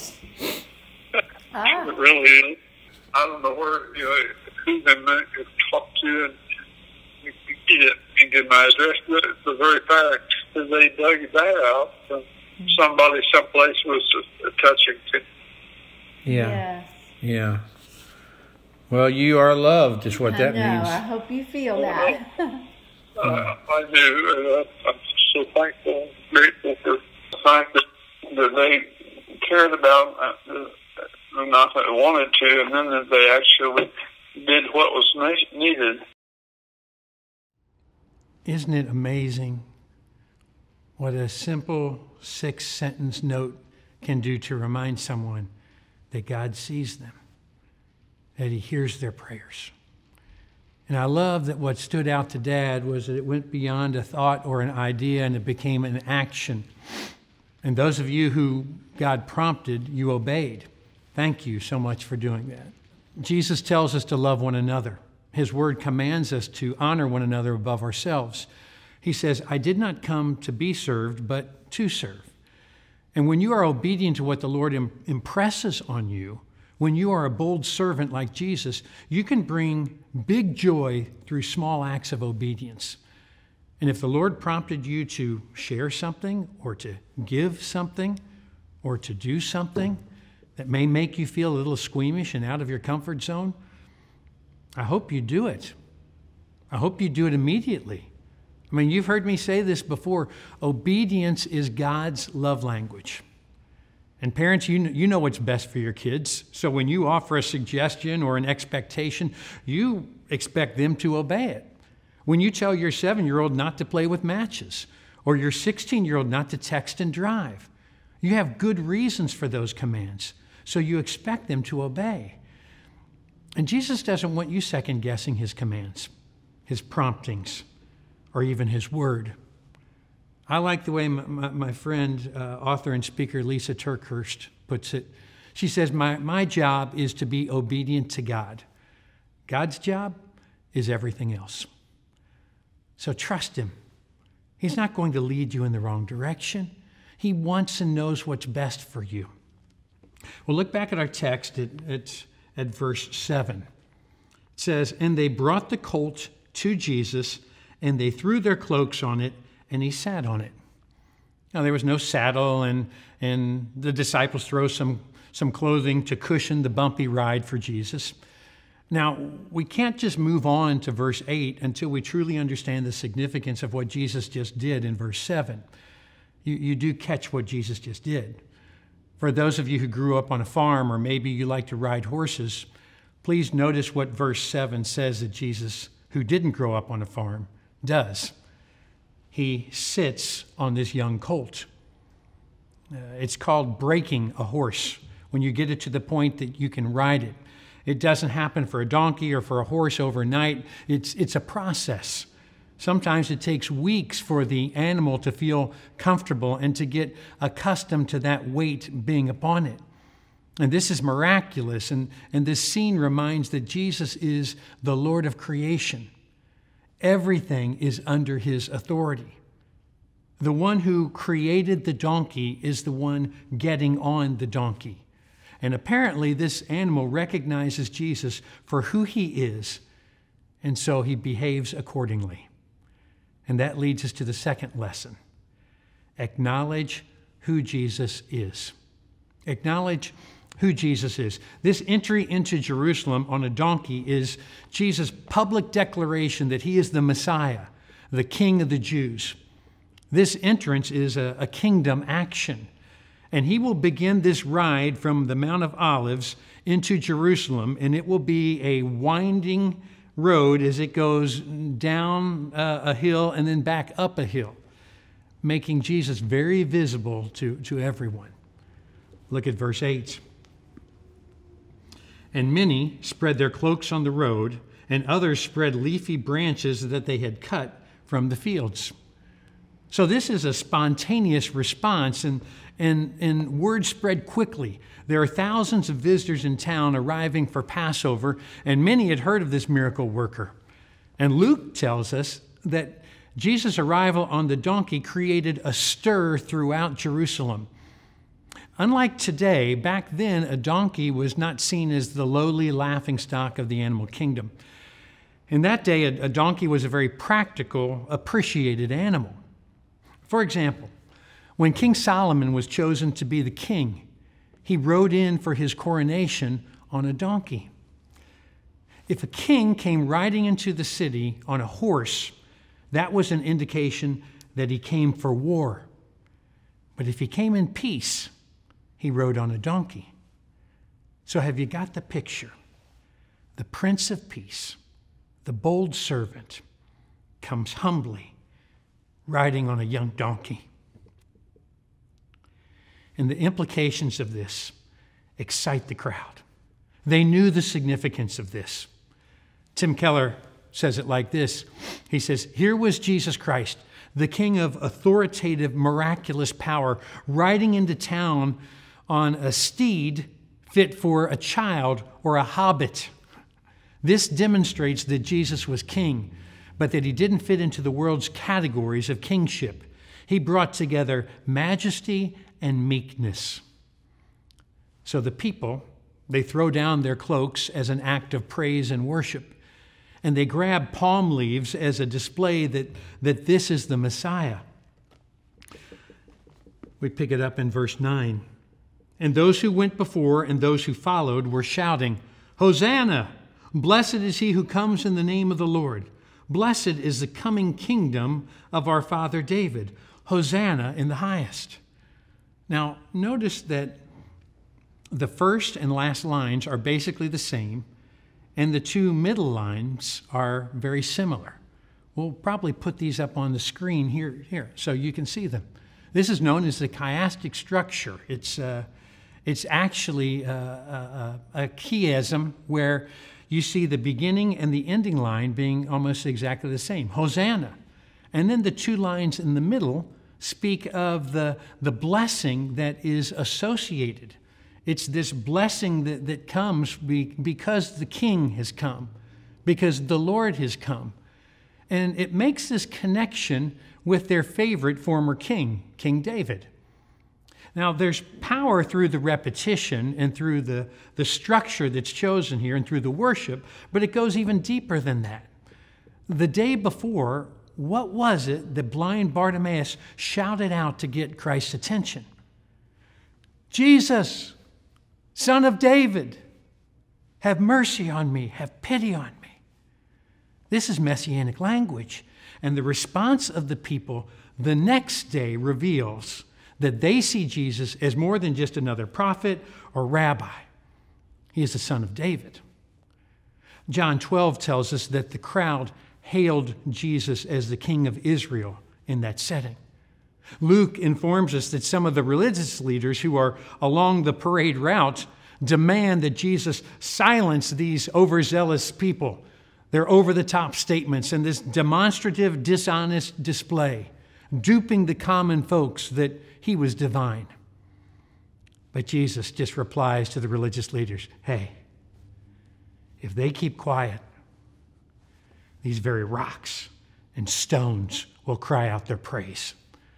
Ah. It really is. I don't know where, you know, who they meant to talk to and get it and get my address, but the very fact that they dug that out from somebody someplace was touching to. Yeah. Yes. Yeah. Well, you are loved, is what I that know. means. I hope you feel that. uh, I do. Uh, I'm so thankful and grateful for the fact that, that they cared about uh, not that they wanted to, and then that they actually did what was needed. Isn't it amazing what a simple six-sentence note can do to remind someone that God sees them, that he hears their prayers? And I love that what stood out to Dad was that it went beyond a thought or an idea and it became an action. And those of you who God prompted, you obeyed. Thank you so much for doing that. Jesus tells us to love one another. His word commands us to honor one another above ourselves. He says, "I did not come to be served, but to serve." And when you are obedient to what the Lord impresses on you, when you are a bold servant like Jesus, you can bring big joy through small acts of obedience. And if the Lord prompted you to share something or to give something or to do something that may make you feel a little squeamish and out of your comfort zone, I hope you do it. I hope you do it immediately. I mean, you've heard me say this before. Obedience is God's love language. And parents, you know, you know what's best for your kids. So when you offer a suggestion or an expectation, you expect them to obey it. When you tell your seven-year-old not to play with matches or your sixteen-year-old not to text and drive, you have good reasons for those commands. So you expect them to obey. And Jesus doesn't want you second-guessing his commands, his promptings, or even his word. I like the way my, my, my friend, uh, author and speaker Lisa Turkhurst puts it. She says, my, my job is to be obedient to God. God's job is everything else. So trust him. He's not going to lead you in the wrong direction. He wants and knows what's best for you. Well, look back at our text at, at, at verse seven. It says, "And they brought the colt to Jesus, and they threw their cloaks on it, and he sat on it." Now, there was no saddle, and, and the disciples throw some, some clothing to cushion the bumpy ride for Jesus. Now, we can't just move on to verse eight until we truly understand the significance of what Jesus just did in verse seven. You, you do catch what Jesus just did. For those of you who grew up on a farm, or maybe you like to ride horses, please notice what verse seven says that Jesus, who didn't grow up on a farm, does. He sits on this young colt. Uh, it's called breaking a horse when you get it to the point that you can ride it. It doesn't happen for a donkey or for a horse overnight. It's, it's a process. Sometimes it takes weeks for the animal to feel comfortable and to get accustomed to that weight being upon it. And this is miraculous, and, and this scene reminds that Jesus is the Lord of creation. Everything is under his authority. The one who created the donkey is the one getting on the donkey. And apparently this animal recognizes Jesus for who he is, and so he behaves accordingly. And that leads us to the second lesson. Acknowledge who Jesus is. Acknowledge who Jesus is. This entry into Jerusalem on a donkey is Jesus' public declaration that he is the Messiah, the King of the Jews. This entrance is a, a kingdom action. And he will begin this ride from the Mount of Olives into Jerusalem, and it will be a winding road as it goes down uh, a hill and then back up a hill, making Jesus very visible to, to everyone. Look at verse eight. And many spread their cloaks on the road, and others spread leafy branches that they had cut from the fields. So this is a spontaneous response, and, and, and word spread quickly. There are thousands of visitors in town arriving for Passover, and many had heard of this miracle worker. And Luke tells us that Jesus' arrival on the donkey created a stir throughout Jerusalem. Unlike today, back then a donkey was not seen as the lowly laughingstock of the animal kingdom. In that day, a, a donkey was a very practical, appreciated animal. For example, when King Solomon was chosen to be the king, he rode in for his coronation on a donkey. If a king came riding into the city on a horse, that was an indication that he came for war. But if he came in peace, he rode on a donkey. So have you got the picture? The Prince of Peace, the bold servant, comes humbly, riding on a young donkey. And the implications of this excite the crowd. They knew the significance of this. Tim Keller says it like this. He says, here was Jesus Christ, the King of authoritative, miraculous power, riding into town on a steed fit for a child or a hobbit. This demonstrates that Jesus was king, but that he didn't fit into the world's categories of kingship. He brought together majesty and meekness. So the people, they throw down their cloaks as an act of praise and worship, and they grab palm leaves as a display that, that this is the Messiah. We pick it up in verse nine. And those who went before and those who followed were shouting, Hosanna! Blessed is he who comes in the name of the Lord. Blessed is the coming kingdom of our father David. Hosanna in the highest. Now, notice that the first and last lines are basically the same, and the two middle lines are very similar. We'll probably put these up on the screen here, here so you can see them. This is known as the chiastic structure. It's, uh, it's actually uh, a, a chiasm where you see the beginning and the ending line being almost exactly the same. Hosanna. And then the two lines in the middle speak of the, the blessing that is associated. It's this blessing that, that comes be, because the King has come, because the Lord has come. And it makes this connection with their favorite former king, King David. Now, there's power through the repetition and through the, the structure that's chosen here and through the worship, but it goes even deeper than that. The day before, what was it that blind Bartimaeus shouted out to get Christ's attention? Jesus, Son of David, have mercy on me, have pity on me. This is messianic language, and the response of the people the next day reveals that they see Jesus as more than just another prophet or rabbi. He is the Son of David. John twelve tells us that the crowd hailed Jesus as the King of Israel in that setting. Luke informs us that some of the religious leaders who are along the parade route demand that Jesus silence these overzealous people, their over-the-top statements, and this demonstrative, dishonest display, duping the common folks that he was divine. But Jesus just replies to the religious leaders, hey, if they keep quiet, these very rocks and stones will cry out their praise.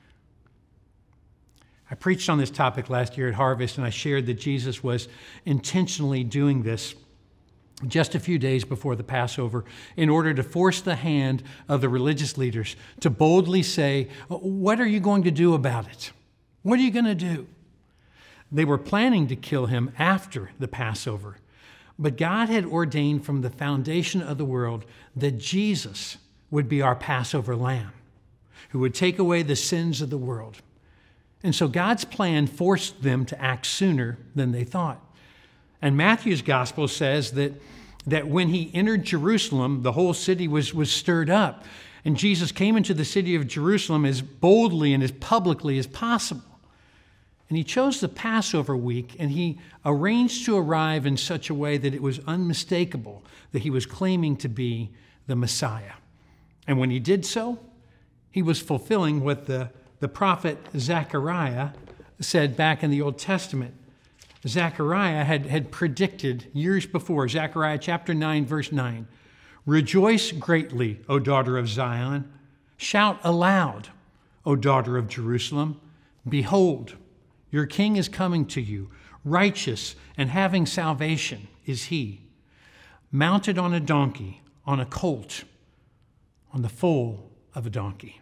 I preached on this topic last year at Harvest, and I shared that Jesus was intentionally doing this just a few days before the Passover in order to force the hand of the religious leaders to boldly say, what are you going to do about it? What are you going to do? They were planning to kill him after the Passover, but God had ordained from the foundation of the world that Jesus would be our Passover lamb, who would take away the sins of the world. And so God's plan forced them to act sooner than they thought. And Matthew's gospel says that, that when he entered Jerusalem, the whole city was, was stirred up. And Jesus came into the city of Jerusalem as boldly and as publicly as possible. And he chose the Passover week, and he arranged to arrive in such a way that it was unmistakable that he was claiming to be the Messiah. And when he did so, he was fulfilling what the The prophet Zechariah said back in the Old Testament. Zechariah had, had predicted years before, Zechariah chapter nine, verse nine, rejoice greatly, O daughter of Zion. Shout aloud, O daughter of Jerusalem. Behold, your king is coming to you. Righteous and having salvation is he, mounted on a donkey, on a colt, on the foal of a donkey.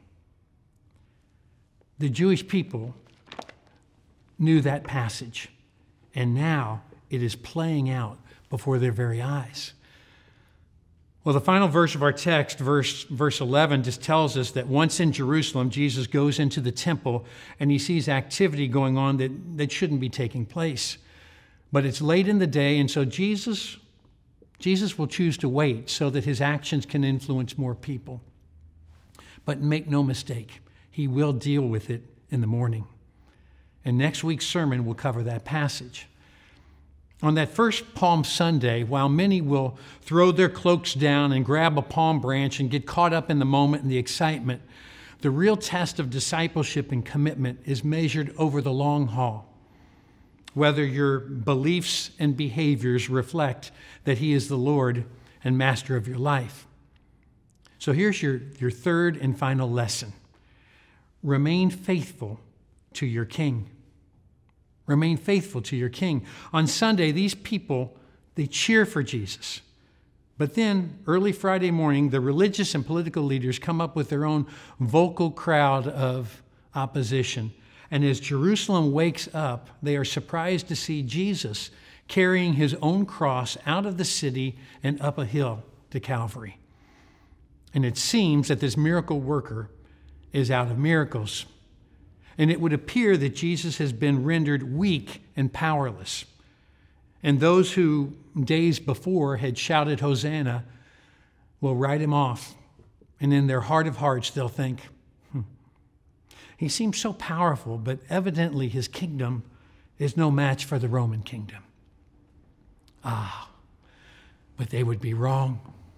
The Jewish people knew that passage, and now it is playing out before their very eyes. Well, the final verse of our text, verse, verse eleven, just tells us that once in Jerusalem, Jesus goes into the temple and he sees activity going on that, that shouldn't be taking place. But it's late in the day, and so Jesus, Jesus will choose to wait so that his actions can influence more people. But make no mistake, he will deal with it in the morning. And next week's sermon will cover that passage. On that first Palm Sunday, while many will throw their cloaks down and grab a palm branch and get caught up in the moment and the excitement, the real test of discipleship and commitment is measured over the long haul. Whether your beliefs and behaviors reflect that he is the Lord and master of your life. So here's your, your third and final lesson. Remain faithful to your king. Remain faithful to your king. On Sunday, these people, they cheer for Jesus. But then, early Friday morning, the religious and political leaders come up with their own vocal crowd of opposition. And as Jerusalem wakes up, they are surprised to see Jesus carrying his own cross out of the city and up a hill to Calvary. And it seems that this miracle worker is out of miracles. And it would appear that Jesus has been rendered weak and powerless. And those who days before had shouted Hosanna will write him off. And in their heart of hearts, they'll think, hmm, he seems so powerful, but evidently his kingdom is no match for the Roman kingdom. Ah, but they would be wrong.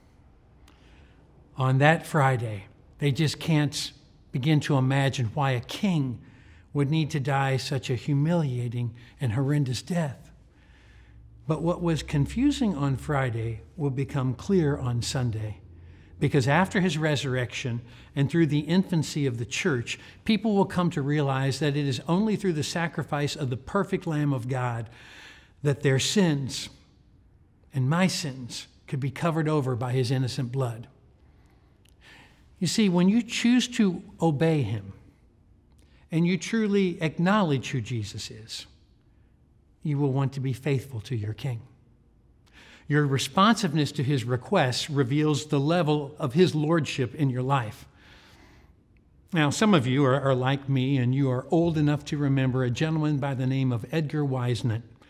On that Friday, they just can't begin to imagine why a king would need to die such a humiliating and horrendous death. But what was confusing on Friday will become clear on Sunday, because after his resurrection and through the infancy of the church, people will come to realize that it is only through the sacrifice of the perfect Lamb of God that their sins and my sins could be covered over by his innocent blood. You see, when you choose to obey him and you truly acknowledge who Jesus is, you will want to be faithful to your king. Your responsiveness to his requests reveals the level of his lordship in your life. Now, some of you are, are like me, and you are old enough to remember a gentleman by the name of Edgar Whisenant.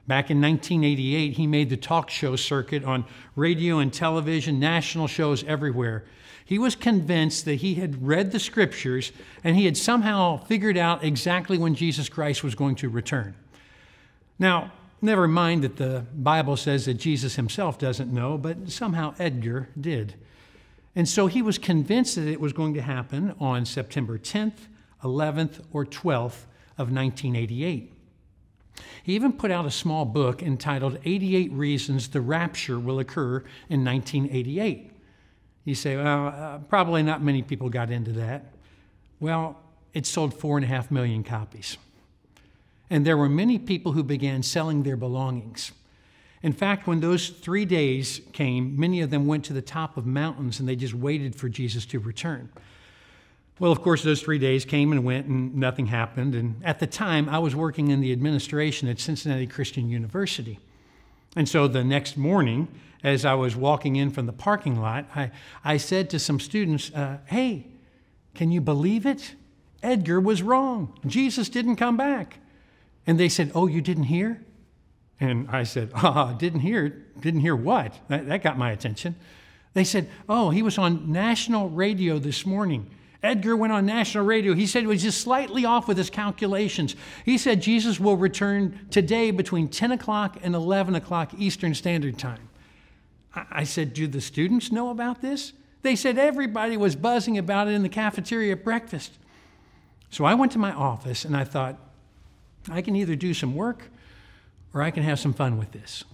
Back in nineteen eighty-eight, he made the talk show circuit on radio and television, national shows everywhere. He was convinced that he had read the scriptures and he had somehow figured out exactly when Jesus Christ was going to return. Now, never mind that the Bible says that Jesus himself doesn't know, but somehow Edgar did. And so he was convinced that it was going to happen on September tenth, eleventh, or twelfth of nineteen eighty-eight. He even put out a small book entitled eighty-eight Reasons the Rapture Will Occur in nineteen eighty-eight. You say, well, uh, probably not many people got into that. Well, it sold four and a half million copies. And there were many people who began selling their belongings. In fact, when those three days came, many of them went to the top of mountains and they just waited for Jesus to return. Well, of course, those three days came and went and nothing happened. And at the time, I was working in the administration at Cincinnati Christian University. And so the next morning, as I was walking in from the parking lot, I, I said to some students, uh, hey, can you believe it? Edgar was wrong. Jesus didn't come back. And they said, oh, you didn't hear? And I said, ah, didn't hear? Didn't hear what? That, that got my attention. They said, oh, he was on national radio this morning. Edgar went on national radio. He said he was just slightly off with his calculations. He said Jesus will return today between ten o'clock and eleven o'clock Eastern Standard Time. I, I said, do the students know about this? They said everybody was buzzing about it in the cafeteria at breakfast. So I went to my office and I thought, I can either do some work or I can have some fun with this.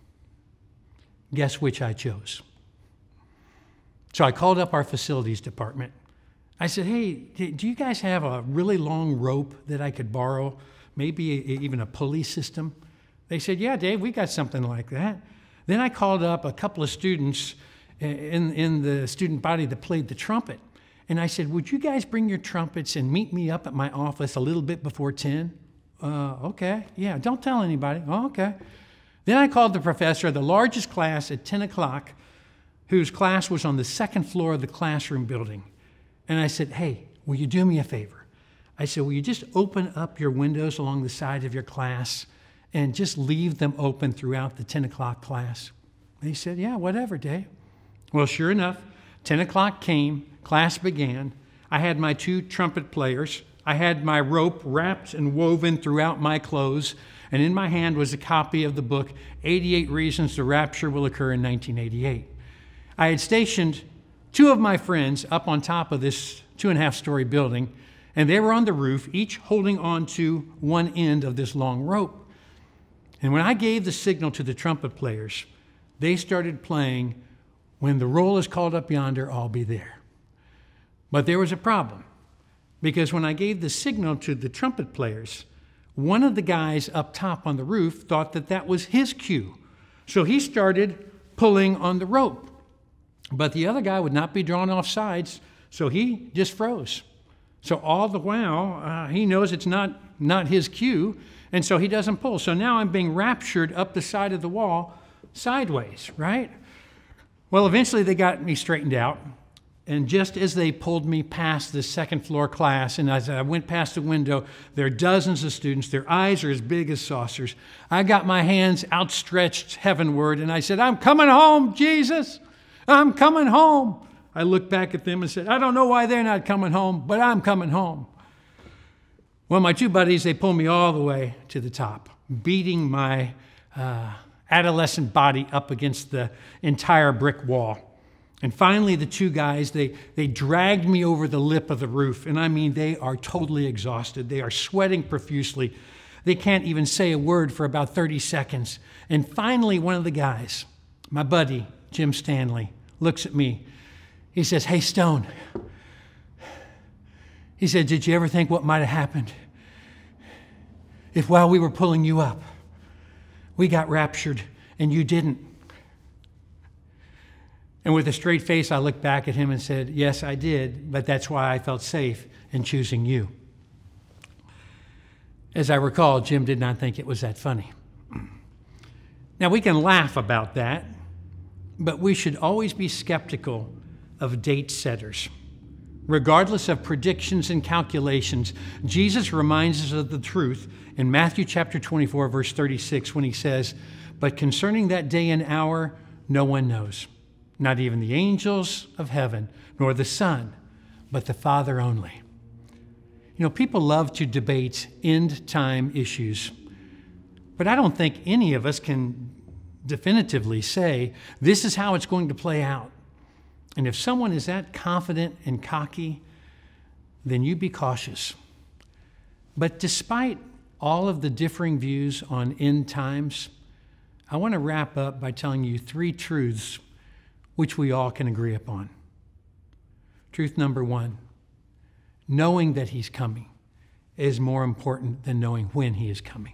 Guess which I chose? So I called up our facilities department. I said, hey, do you guys have a really long rope that I could borrow? Maybe even a pulley system? They said, yeah, Dave, we got something like that. Then I called up a couple of students in, in the student body that played the trumpet. And I said, would you guys bring your trumpets and meet me up at my office a little bit before ten? Uh, okay, yeah, don't tell anybody. Oh, okay. Then I called the professor of the largest class at ten o'clock, whose class was on the second floor of the classroom building. And I said, hey, will you do me a favor? I said, will you just open up your windows along the side of your class and just leave them open throughout the ten o'clock class? And he said, yeah, whatever, Dave. Well, sure enough, ten o'clock came, class began. I had my two trumpet players. I had my rope wrapped and woven throughout my clothes, and in my hand was a copy of the book, eighty-eight Reasons the Rapture Will Occur in nineteen eighty-eight. I had stationed two of my friends up on top of this two and a half story building, and they were on the roof, each holding on to one end of this long rope. And when I gave the signal to the trumpet players, they started playing, when the roll is called up yonder, I'll be there. But there was a problem. Because when I gave the signal to the trumpet players, one of the guys up top on the roof thought that that was his cue. So he started pulling on the rope. But the other guy would not be drawn off sides, so he just froze. So all the while, uh, he knows it's not, not his cue, and so he doesn't pull. So now I'm being raptured up the side of the wall sideways, right? Well, eventually they got me straightened out. And just as they pulled me past the second floor class, and as I went past the window, there are dozens of students. Their eyes are as big as saucers. I got my hands outstretched heavenward, and I said, I'm coming home, Jesus. I'm coming home. I looked back at them and said, I don't know why they're not coming home, but I'm coming home. Well, my two buddies, they pulled me all the way to the top, beating my uh, adolescent body up against the entire brick wall. And finally, the two guys, they, they dragged me over the lip of the roof. And I mean, they are totally exhausted. They are sweating profusely. They can't even say a word for about thirty seconds. And finally, one of the guys, my buddy, Jim Stanley, looks at me. He says, hey, Stone. He said, did you ever think what might have happened if while we were pulling you up, we got raptured and you didn't? And with a straight face, I looked back at him and said, yes, I did, but that's why I felt safe in choosing you. As I recall, Jim did not think it was that funny. Now, we can laugh about that, but we should always be skeptical of date setters. Regardless of predictions and calculations, Jesus reminds us of the truth in Matthew chapter twenty-four, verse thirty-six, when he says, "But concerning that day and hour, no one knows, not even the angels of heaven, nor the Son, but the Father only." You know, people love to debate end-time issues, but I don't think any of us can definitively say this is how it's going to play out. And if someone is that confident and cocky, then you be cautious. But despite all of the differing views on end times, I want to wrap up by telling you three truths which we all can agree upon. Truth number one, knowing that he's coming is more important than knowing when he is coming.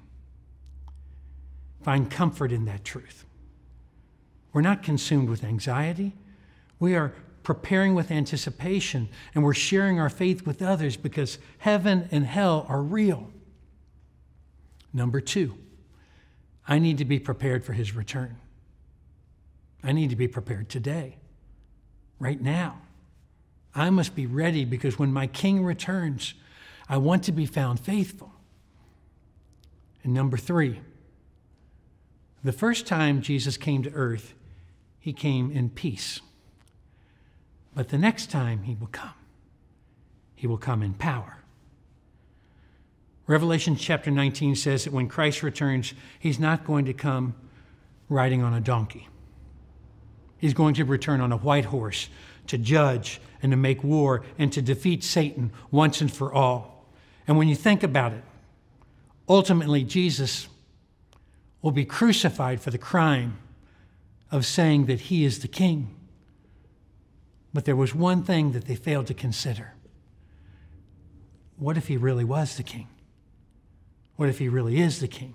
Find comfort in that truth. We're not consumed with anxiety. We are preparing with anticipation, and we're sharing our faith with others because heaven and hell are real. Number two, I need to be prepared for his return. I need to be prepared today, right now. I must be ready because when my King returns, I want to be found faithful. And number three, the first time Jesus came to earth, he came in peace. But the next time he will come, he will come in power. Revelation chapter nineteen says that when Christ returns, he's not going to come riding on a donkey. He's going to return on a white horse to judge and to make war and to defeat Satan once and for all. And when you think about it, ultimately Jesus will be crucified for the crime of saying that he is the king. But there was one thing that they failed to consider. What if he really was the king? What if he really is the king?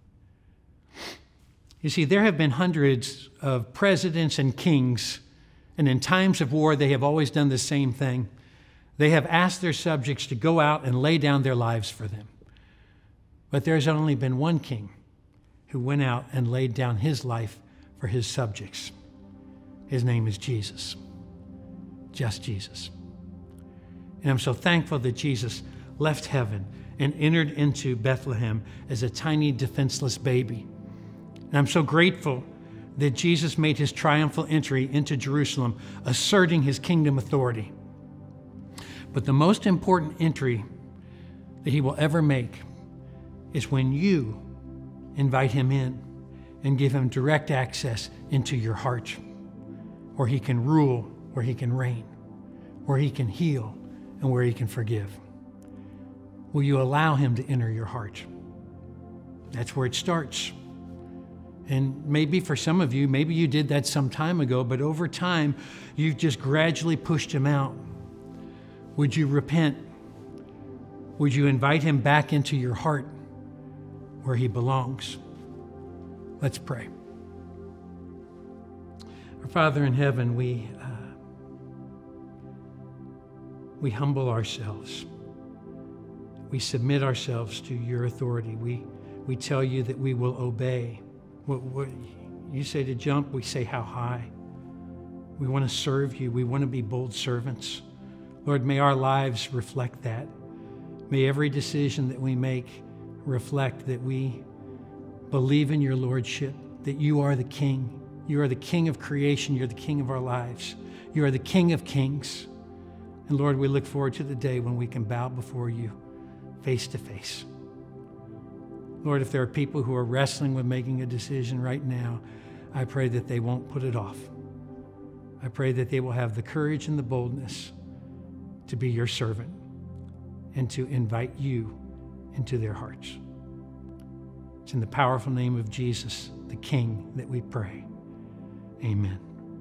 You see, there have been hundreds of presidents and kings, and in times of war, they have always done the same thing. They have asked their subjects to go out and lay down their lives for them. But there's only been one king who went out and laid down his life for his subjects. His name is Jesus. Just Jesus. And I'm so thankful that Jesus left heaven and entered into Bethlehem as a tiny defenseless baby. And I'm so grateful that Jesus made his triumphal entry into Jerusalem, asserting his kingdom authority. But the most important entry that he will ever make is when you invite him in and give him direct access into your heart, where he can rule, where he can reign, where he can heal, and where he can forgive. Will you allow him to enter your heart? That's where it starts. And maybe for some of you, maybe you did that some time ago, but over time, you've just gradually pushed him out. Would you repent? Would you invite him back into your heart where he belongs? Let's pray. Our Father in heaven, we, uh, we humble ourselves. We submit ourselves to your authority. We, we tell you that we will obey. What, what you say to jump, we say how high. We want to serve you. We want to be bold servants. Lord, may our lives reflect that. May every decision that we make reflect that we believe in your lordship, that you are the King. You are the King of creation. You're the King of our lives. You are the King of kings. And Lord, we look forward to the day when we can bow before you face to face. Lord, if there are people who are wrestling with making a decision right now, I pray that they won't put it off. I pray that they will have the courage and the boldness to be your servant and to invite you into their hearts. It's in the powerful name of Jesus, the King, that we pray. Amen.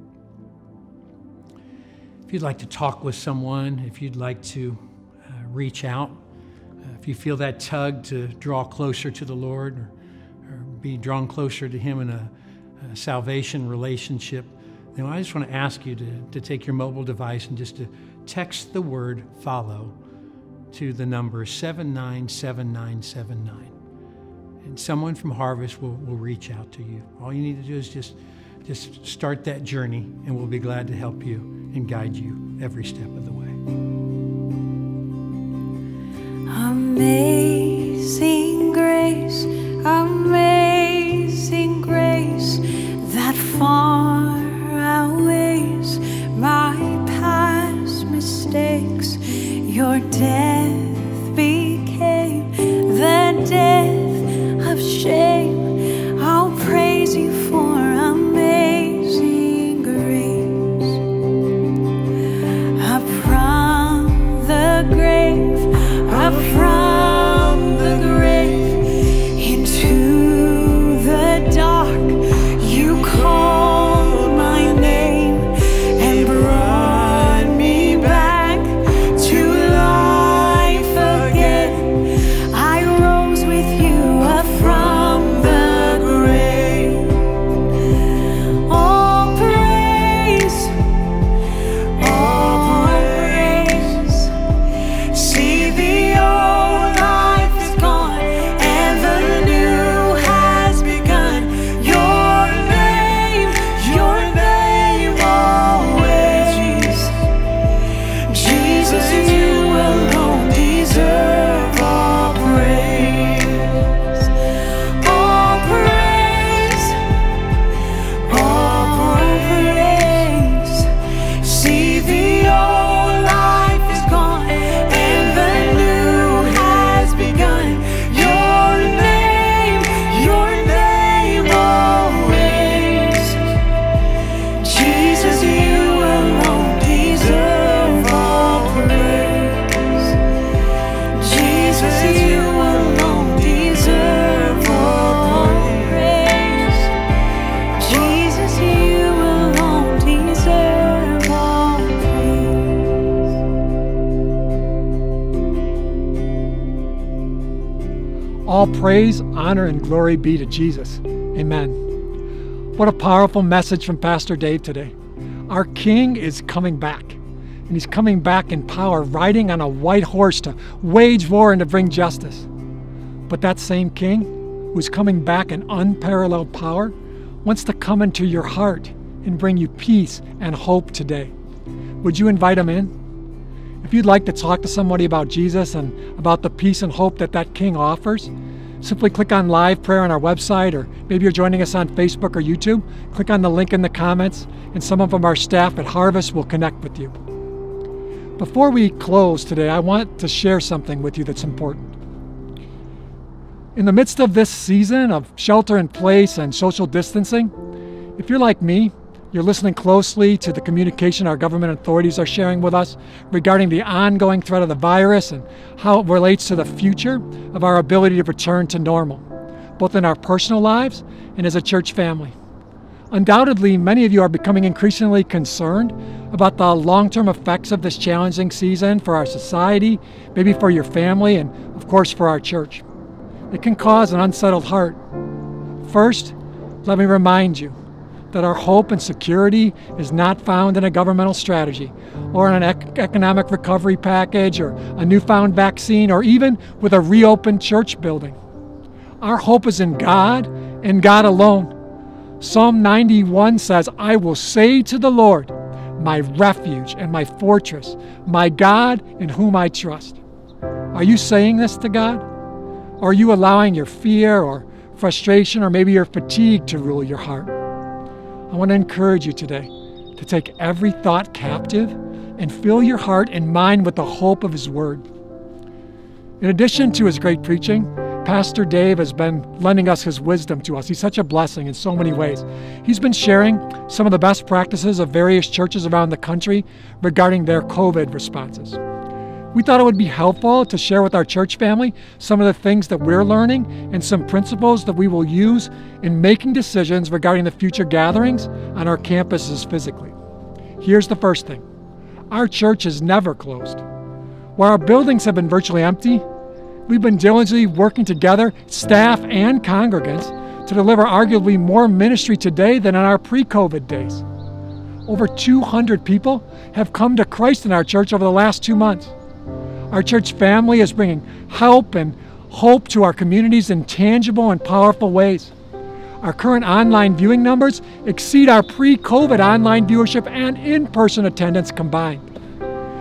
If you'd like to talk with someone, if you'd like to uh, reach out, uh, if you feel that tug to draw closer to the Lord or, or be drawn closer to him in a, a salvation relationship, then I just want to ask you to, to take your mobile device and just to text the word follow to the number seven nine seven nine seven nine. And someone from Harvest will, will reach out to you. All you need to do is just, just start that journey, and we'll be glad to help you and guide you every step of the way. Amazing grace, amazing grace, that far outweighs my past mistakes. Your death became the death of shame. I'll praise you for amazing grace. Up from the grave, up from the grave, into the dark, you called my name and brought me back to life again. I rose with you up from the grave. All praise, all praise. See, the old life is gone and the new has begun. Your name, your name always. Jesus, you alone deserve all praise. All praise, all praise. See, the old life is gone and the new has begun. Your name, your name always. Jesus, you alone deserve all praise. Jesus, you alone deserve all praise. Jesus, you alone deserve all praise. All praise, honor, and glory be to Jesus. Amen. What a powerful message from Pastor Dave today. Our King is coming back, and he's coming back in power, riding on a white horse to wage war and to bring justice. But that same King, who's coming back in unparalleled power, wants to come into your heart and bring you peace and hope today. Would you invite him in? If you'd like to talk to somebody about Jesus and about the peace and hope that that King offers, simply click on live prayer on our website, or maybe you're joining us on Facebook or YouTube. Click on the link in the comments, and some of our staff at Harvest will connect with you. Before we close today, I want to share something with you that's important. In the midst of this season of shelter in place and social distancing, if you're like me, you're listening closely to the communication our government authorities are sharing with us regarding the ongoing threat of the virus and how it relates to the future of our ability to return to normal, both in our personal lives and as a church family. Undoubtedly, many of you are becoming increasingly concerned about the long-term effects of this challenging season for our society, maybe for your family, and of course for our church. It can cause an unsettled heart. First, let me remind you that our hope and security is not found in a governmental strategy or in an ec- economic recovery package or a newfound vaccine or even with a reopened church building. Our hope is in God and God alone. Psalm ninety-one says, I will say to the Lord, my refuge and my fortress, my God in whom I trust. Are you saying this to God? Or are you allowing your fear or frustration or maybe your fatigue to rule your heart? I want to encourage you today to take every thought captive and fill your heart and mind with the hope of His Word. In addition to his great preaching, Pastor Dave has been lending us his wisdom to us. He's such a blessing in so many ways. He's been sharing some of the best practices of various churches around the country regarding their COVID responses. We thought it would be helpful to share with our church family some of the things that we're learning and some principles that we will use in making decisions regarding the future gatherings on our campuses physically. Here's the first thing. Our church is never closed. While our buildings have been virtually empty, we've been diligently working together, staff and congregants, to deliver arguably more ministry today than in our pre-COVID days. Over two hundred people have come to Christ in our church over the last two months. Our church family is bringing help and hope to our communities in tangible and powerful ways. Our current online viewing numbers exceed our pre-COVID online viewership and in-person attendance combined.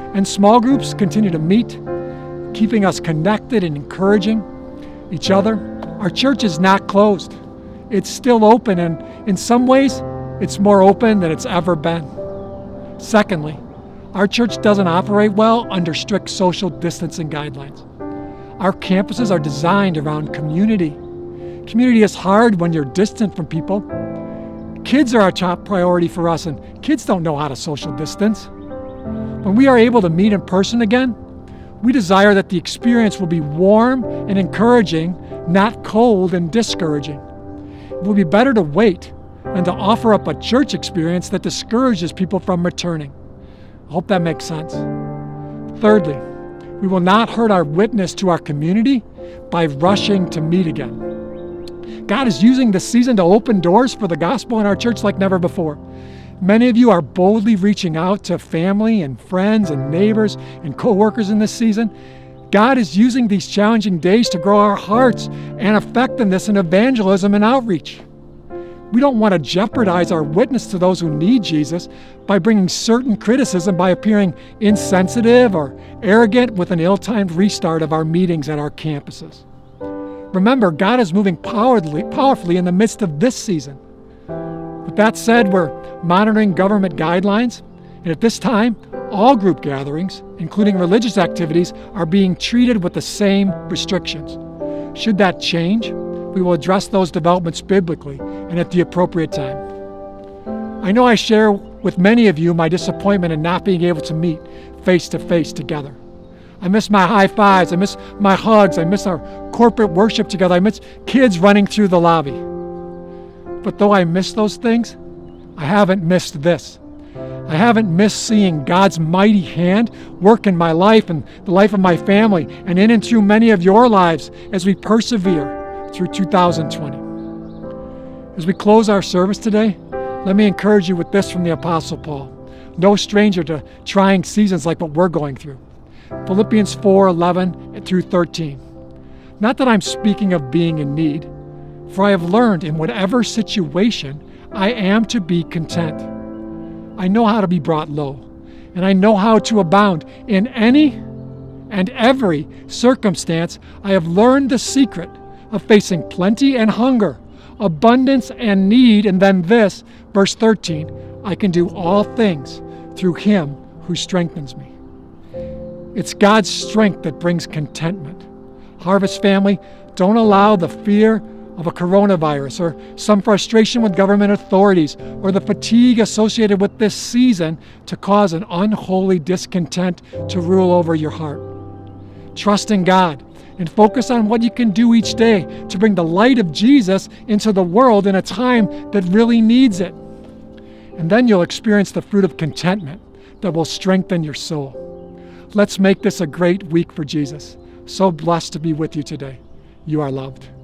And small groups continue to meet, keeping us connected and encouraging each other. Our church is not closed. It's still open, and in some ways, it's more open than it's ever been. Secondly, our church doesn't operate well under strict social distancing guidelines. Our campuses are designed around community. Community is hard when you're distant from people. Kids are our top priority for us, and kids don't know how to social distance. When we are able to meet in person again, we desire that the experience will be warm and encouraging, not cold and discouraging. It will be better to wait than to offer up a church experience that discourages people from returning. I hope that makes sense. Thirdly, we will not hurt our witness to our community by rushing to meet again. God is using this season to open doors for the gospel in our church like never before. Many of you are boldly reaching out to family and friends and neighbors and co-workers in this season. God is using these challenging days to grow our hearts and effectiveness in evangelism and outreach. We don't want to jeopardize our witness to those who need Jesus by bringing certain criticism by appearing insensitive or arrogant with an ill-timed restart of our meetings at our campuses. Remember, God is moving powerfully, powerfully in the midst of this season. With that said, we're monitoring government guidelines, and at this time, all group gatherings, including religious activities, are being treated with the same restrictions. Should that change, we will address those developments biblically and at the appropriate time. I know I share with many of you my disappointment in not being able to meet face to face together. I miss my high fives, I miss my hugs, I miss our corporate worship together, I miss kids running through the lobby. But though I miss those things, I haven't missed this. I haven't missed seeing God's mighty hand work in my life and the life of my family and in and through many of your lives as we persevere through two thousand twenty. As we close our service today, let me encourage you with this from the Apostle Paul, no stranger to trying seasons like what we're going through. Philippians four eleven through thirteen. Not that I'm speaking of being in need, for I have learned in whatever situation I am to be content. I know how to be brought low, and I know how to abound. In any and every circumstance, I have learned the secret of facing plenty and hunger, abundance and need, and then this, verse thirteen, I can do all things through Him who strengthens me. It's God's strength that brings contentment. Harvest family, don't allow the fear of a coronavirus or some frustration with government authorities or the fatigue associated with this season to cause an unholy discontent to rule over your heart. Trust in God and focus on what you can do each day to bring the light of Jesus into the world in a time that really needs it. And then you'll experience the fruit of contentment that will strengthen your soul. Let's make this a great week for Jesus. So blessed to be with you today. You are loved.